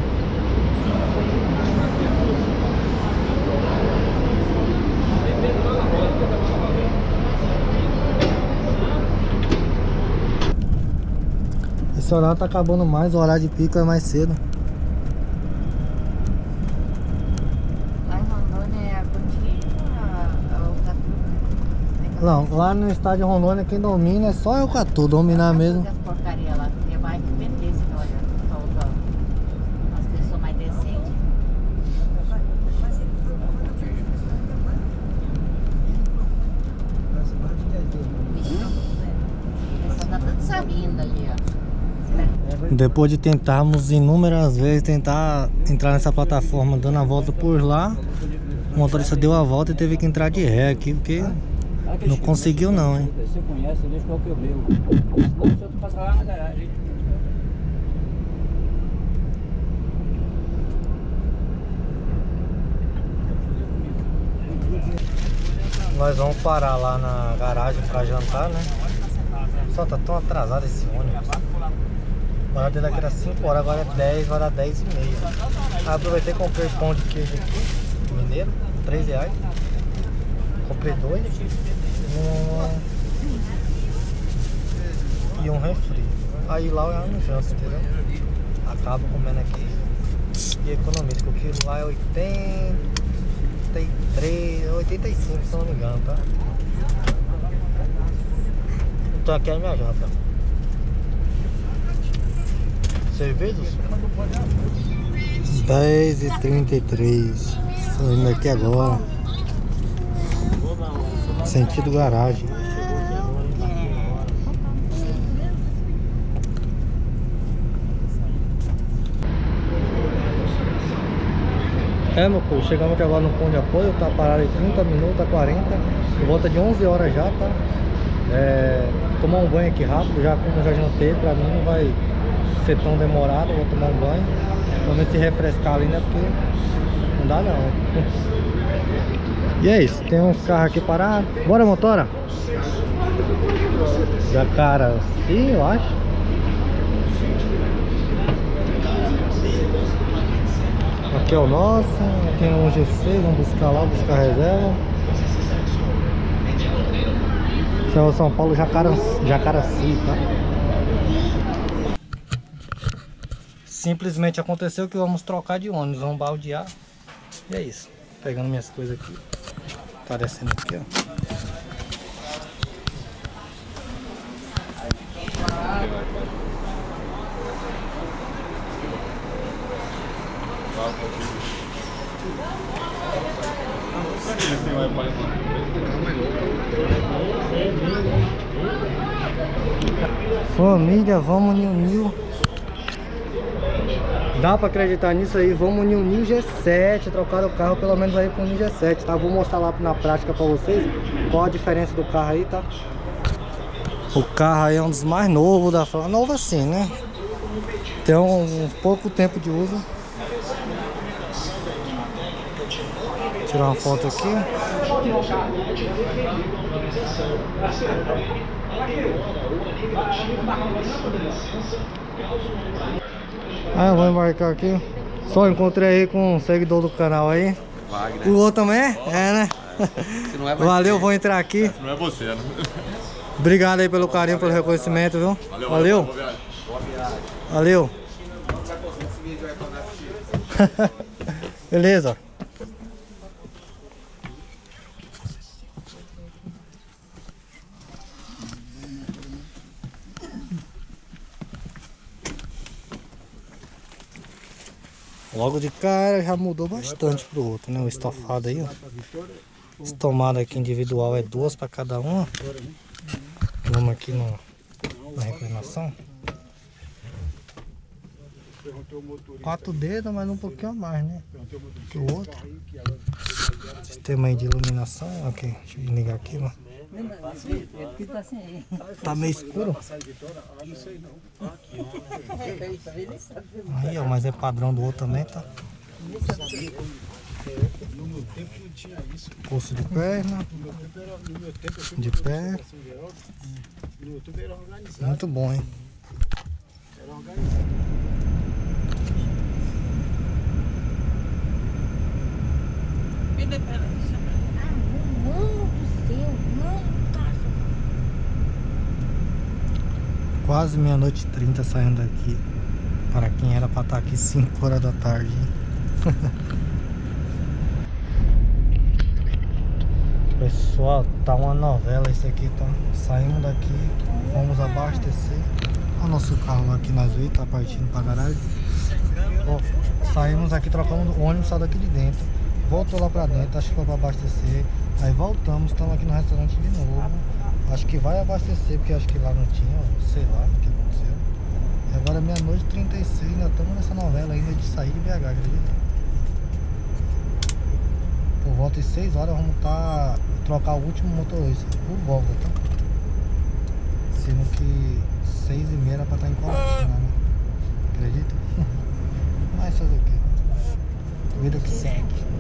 Esse horário tá acabando mais, o horário de pico é mais cedo. Lá em Rondônia é a Contínua, o Catu. Não, lá no estádio Rondônia quem domina é só eu Catu, dominar mesmo. As porcarias lá, tem mais que vender, se não olha, falta as pessoas mais decentes. O pessoal tá tudo sabendo ali, ó. Depois de tentarmos inúmeras vezes tentar entrar nessa plataforma dando a volta por lá, o motorista deu a volta e teve que entrar de ré aqui, porque não conseguiu não, hein? Você conhece, deixa qual que é o meu. Senão você passa lá na garagem. Nós vamos parar lá na garagem pra jantar, né? Só tá tão atrasado esse ônibus. O horário dele aqui era cinco horas, agora é dez, vai dar dez e meia. Aí aproveitei e comprei pão de queijo aqui, mineiro, três reais. Comprei dois um... e um refri. Aí lá eu não janto, entendeu? Acabo comendo aqui e economizo, porque o quilo lá é oitenta e três, oitenta e cinco, se não me engano, tá? Então aqui é a minha janta. Cervejas? dez e trinta e três. Saindo aqui agora. Sentido garagem. É, meu povo, chegamos aqui agora no ponto de apoio. Tá parado em trinta minutos, tá quarenta. Volta de onze horas já, tá? É, tomar um banho aqui rápido, já como eu já jantei, pra mim não vai ser tão demorado. Vou tomar um banho, vamos se refrescar ali, né? Porque não dá não. E é isso, tem uns carros aqui parados. Bora, motora? Jacaraci, eu acho. Aqui é o nosso, tem um G seis, vamos buscar lá, buscar reserva. Esse é o São Paulo Jacaraci, Jacaraci, tá? Simplesmente aconteceu que vamos trocar de ônibus, vamos baldear. E é isso, pegando minhas coisas aqui. Tá descendo aqui, ó. Família, vamos New New. Dá pra acreditar nisso aí, vamos New New G sete. Trocar o carro pelo menos aí pro New G sete, tá? Vou mostrar lá na prática pra vocês qual a diferença do carro aí, tá? O carro aí é um dos mais novos da frota. Novo assim, né? Tem um, um pouco tempo de uso. Vou tirar uma foto aqui. Ah, eu vou embarcar aqui. Só encontrei aí com um seguidor do canal aí. Wagner. O outro também é? Oh, é, né? Se não é, vai Valeu, ser. vou entrar aqui. Se não é você, né? Obrigado aí pelo carinho, pelo reconhecimento, viu? Valeu. Valeu. Boa viagem. Boa viagem. Valeu. Beleza. Logo de cara já mudou bastante pro outro, né? O estofado aí, ó. Essa tomada aqui individual é duas para cada uma. Vamos aqui no, na reclamação. Quatro dedos, mas um pouquinho a mais, né? Que o outro. Sistema aí de iluminação. Aqui, deixa eu ligar aqui, ó. Tá meio escuro. Aí, ó, mas é padrão do outro também, tá? Pulso de perna. De pé. Muito bom, hein? Quase meia-noite e trinta saindo daqui. Para quem era para estar aqui cinco horas da tarde. Pessoal, tá uma novela isso aqui, tá? Saímos daqui, fomos abastecer. Olha o nosso carro aqui nas ruas, tá partindo pra garagem. Ó, saímos aqui, trocamos o ônibus, saiu daqui de dentro. Voltou lá pra dentro, acho que foi pra abastecer. Aí voltamos, estamos aqui no restaurante de novo. Acho que vai abastecer, porque acho que lá não tinha, sei lá o que aconteceu. E agora é meia-noite e trinta e seis, ainda estamos nessa novela ainda de sair de B H, acredita? Por volta de seis horas vamos tá, trocar o último motorista, por volta, tá? Sendo que seis e meia era pra estar em Colatina, né? Acredita? Mas fazer o quê? Vida que segue.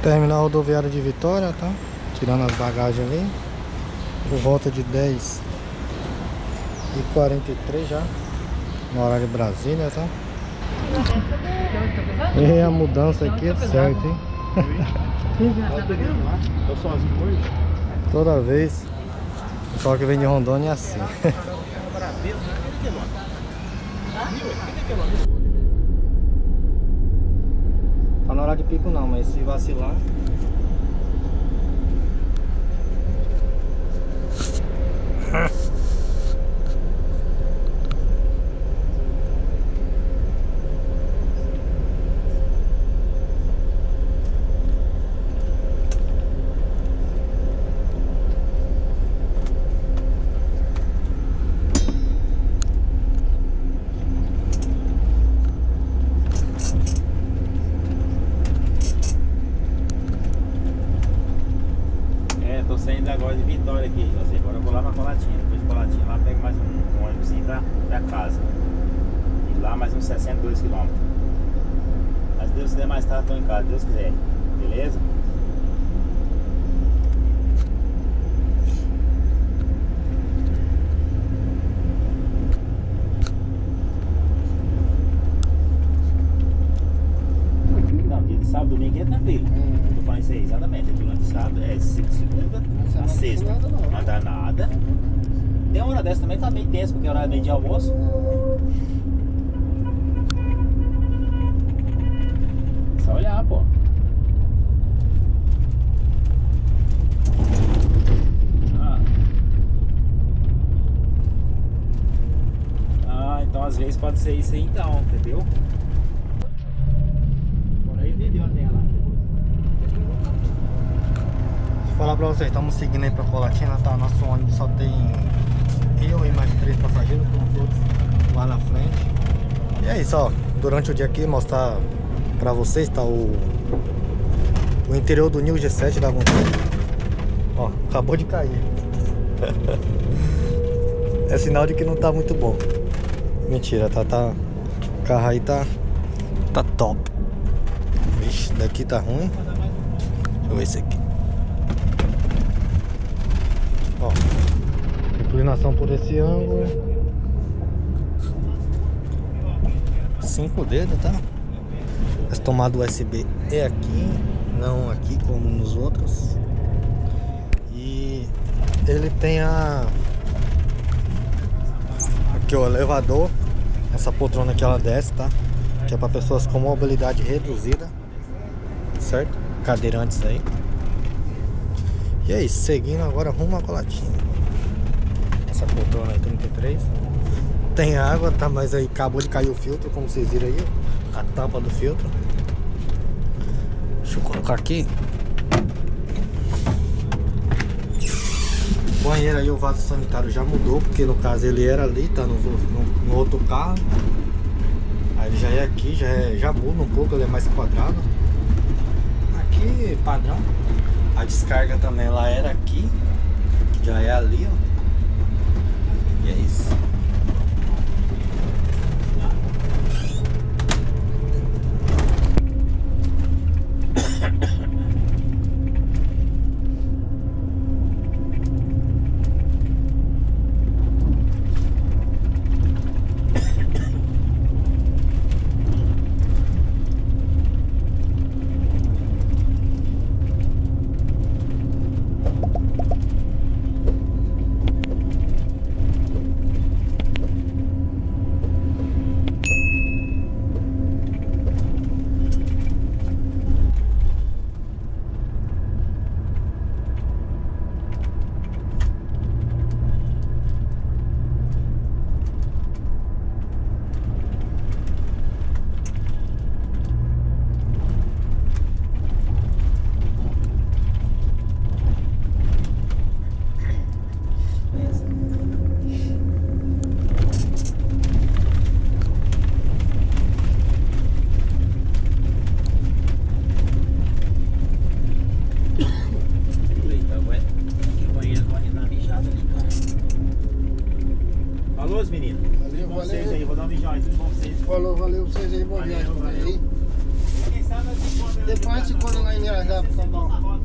Terminal rodoviário de Vitória, tá? Tirando as bagagens ali. Por volta de dez e quarenta e três já. No horário de Brasília, tá? E a mudança aqui é certo, hein? Toda vez. Só que vem de Rondônia é assim. Tá na hora de pico não, mas se vacilar. Saindo agora de Vitória aqui, José. Agora eu vou lá pra Colatina. Depois de Colatina lá pego mais um, um ônibus pra, pra casa. E lá mais uns sessenta e dois quilômetros. Mas Deus quiser mais tarde, tô em casa, Deus quiser. Beleza? Não, dia de sábado, domingo é tranquilo. Eu tô falando isso aí, exatamente. Durante o sábado é segunda a sexta. Não dá nada. Tem uma hora dessa também, tá meio tenso, porque é hora meio de almoço. Só olhar, pô. Ah. Ah, então às vezes pode ser isso aí então, entendeu? Por aí vídeo onde tem lá. Falar pra vocês, estamos seguindo aí pra Colatina, tá? Nosso ônibus só tem eu e mais três passageiros, como todos lá na frente. E é isso, ó. Durante o dia aqui, mostrar pra vocês, tá? O, o interior do Nil G sete da vontade. Ó, acabou de cair. É sinal de que não tá muito bom. Mentira, tá? tá o carro aí tá, tá top. Vixe, daqui tá ruim. Deixa eu ver esse aqui. Ó, inclinação por esse ângulo. Cinco dedos, tá? Essa tomada U S B é aqui, não aqui como nos outros. E ele tem a aqui o elevador. Essa poltrona que ela desce, tá? Que é para pessoas com mobilidade reduzida, certo? Cadeirantes aí. E é isso, seguindo agora rumo a Colatina. Essa poltrona aí, trinta e três. Tem água, tá? Mas aí acabou de cair o filtro, como vocês viram aí, ó, a tampa do filtro. Deixa eu colocar aqui. O banheiro aí, o vaso sanitário já mudou, porque no caso ele era ali, tá? No, no, no outro carro. Aí ele já é aqui, já, é, já muda um pouco, ele é mais quadrado. Aqui, padrão. A descarga também, ela era aqui, já é ali, ó. E é isso. Falou, valeu vocês aí, boa viagem por aí. Depois se encontra lá em Irajá, por São Paulo.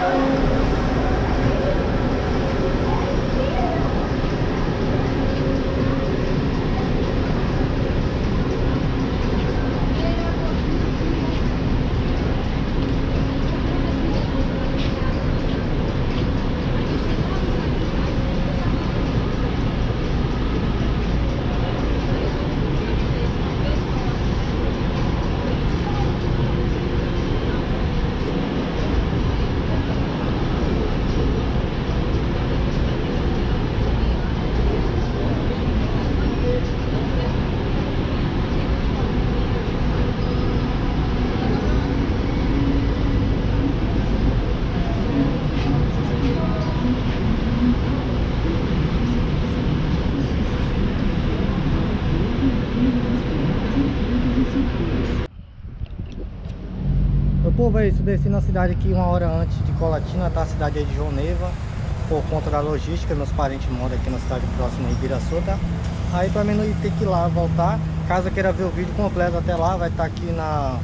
Meu povo, é isso, desci na cidade aqui uma hora antes de Colatina, tá? A cidade aí de João Neiva, por conta da logística, meus parentes moram aqui na cidade próxima, em Ibiraçu, tá? Aí pra mim não ter que ir lá, voltar, caso queira ver o vídeo completo até lá, vai estar aqui na,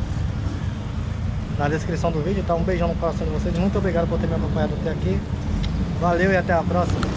na descrição do vídeo, tá? Um beijão no coração de vocês, muito obrigado por ter me acompanhado até aqui, valeu e até a próxima.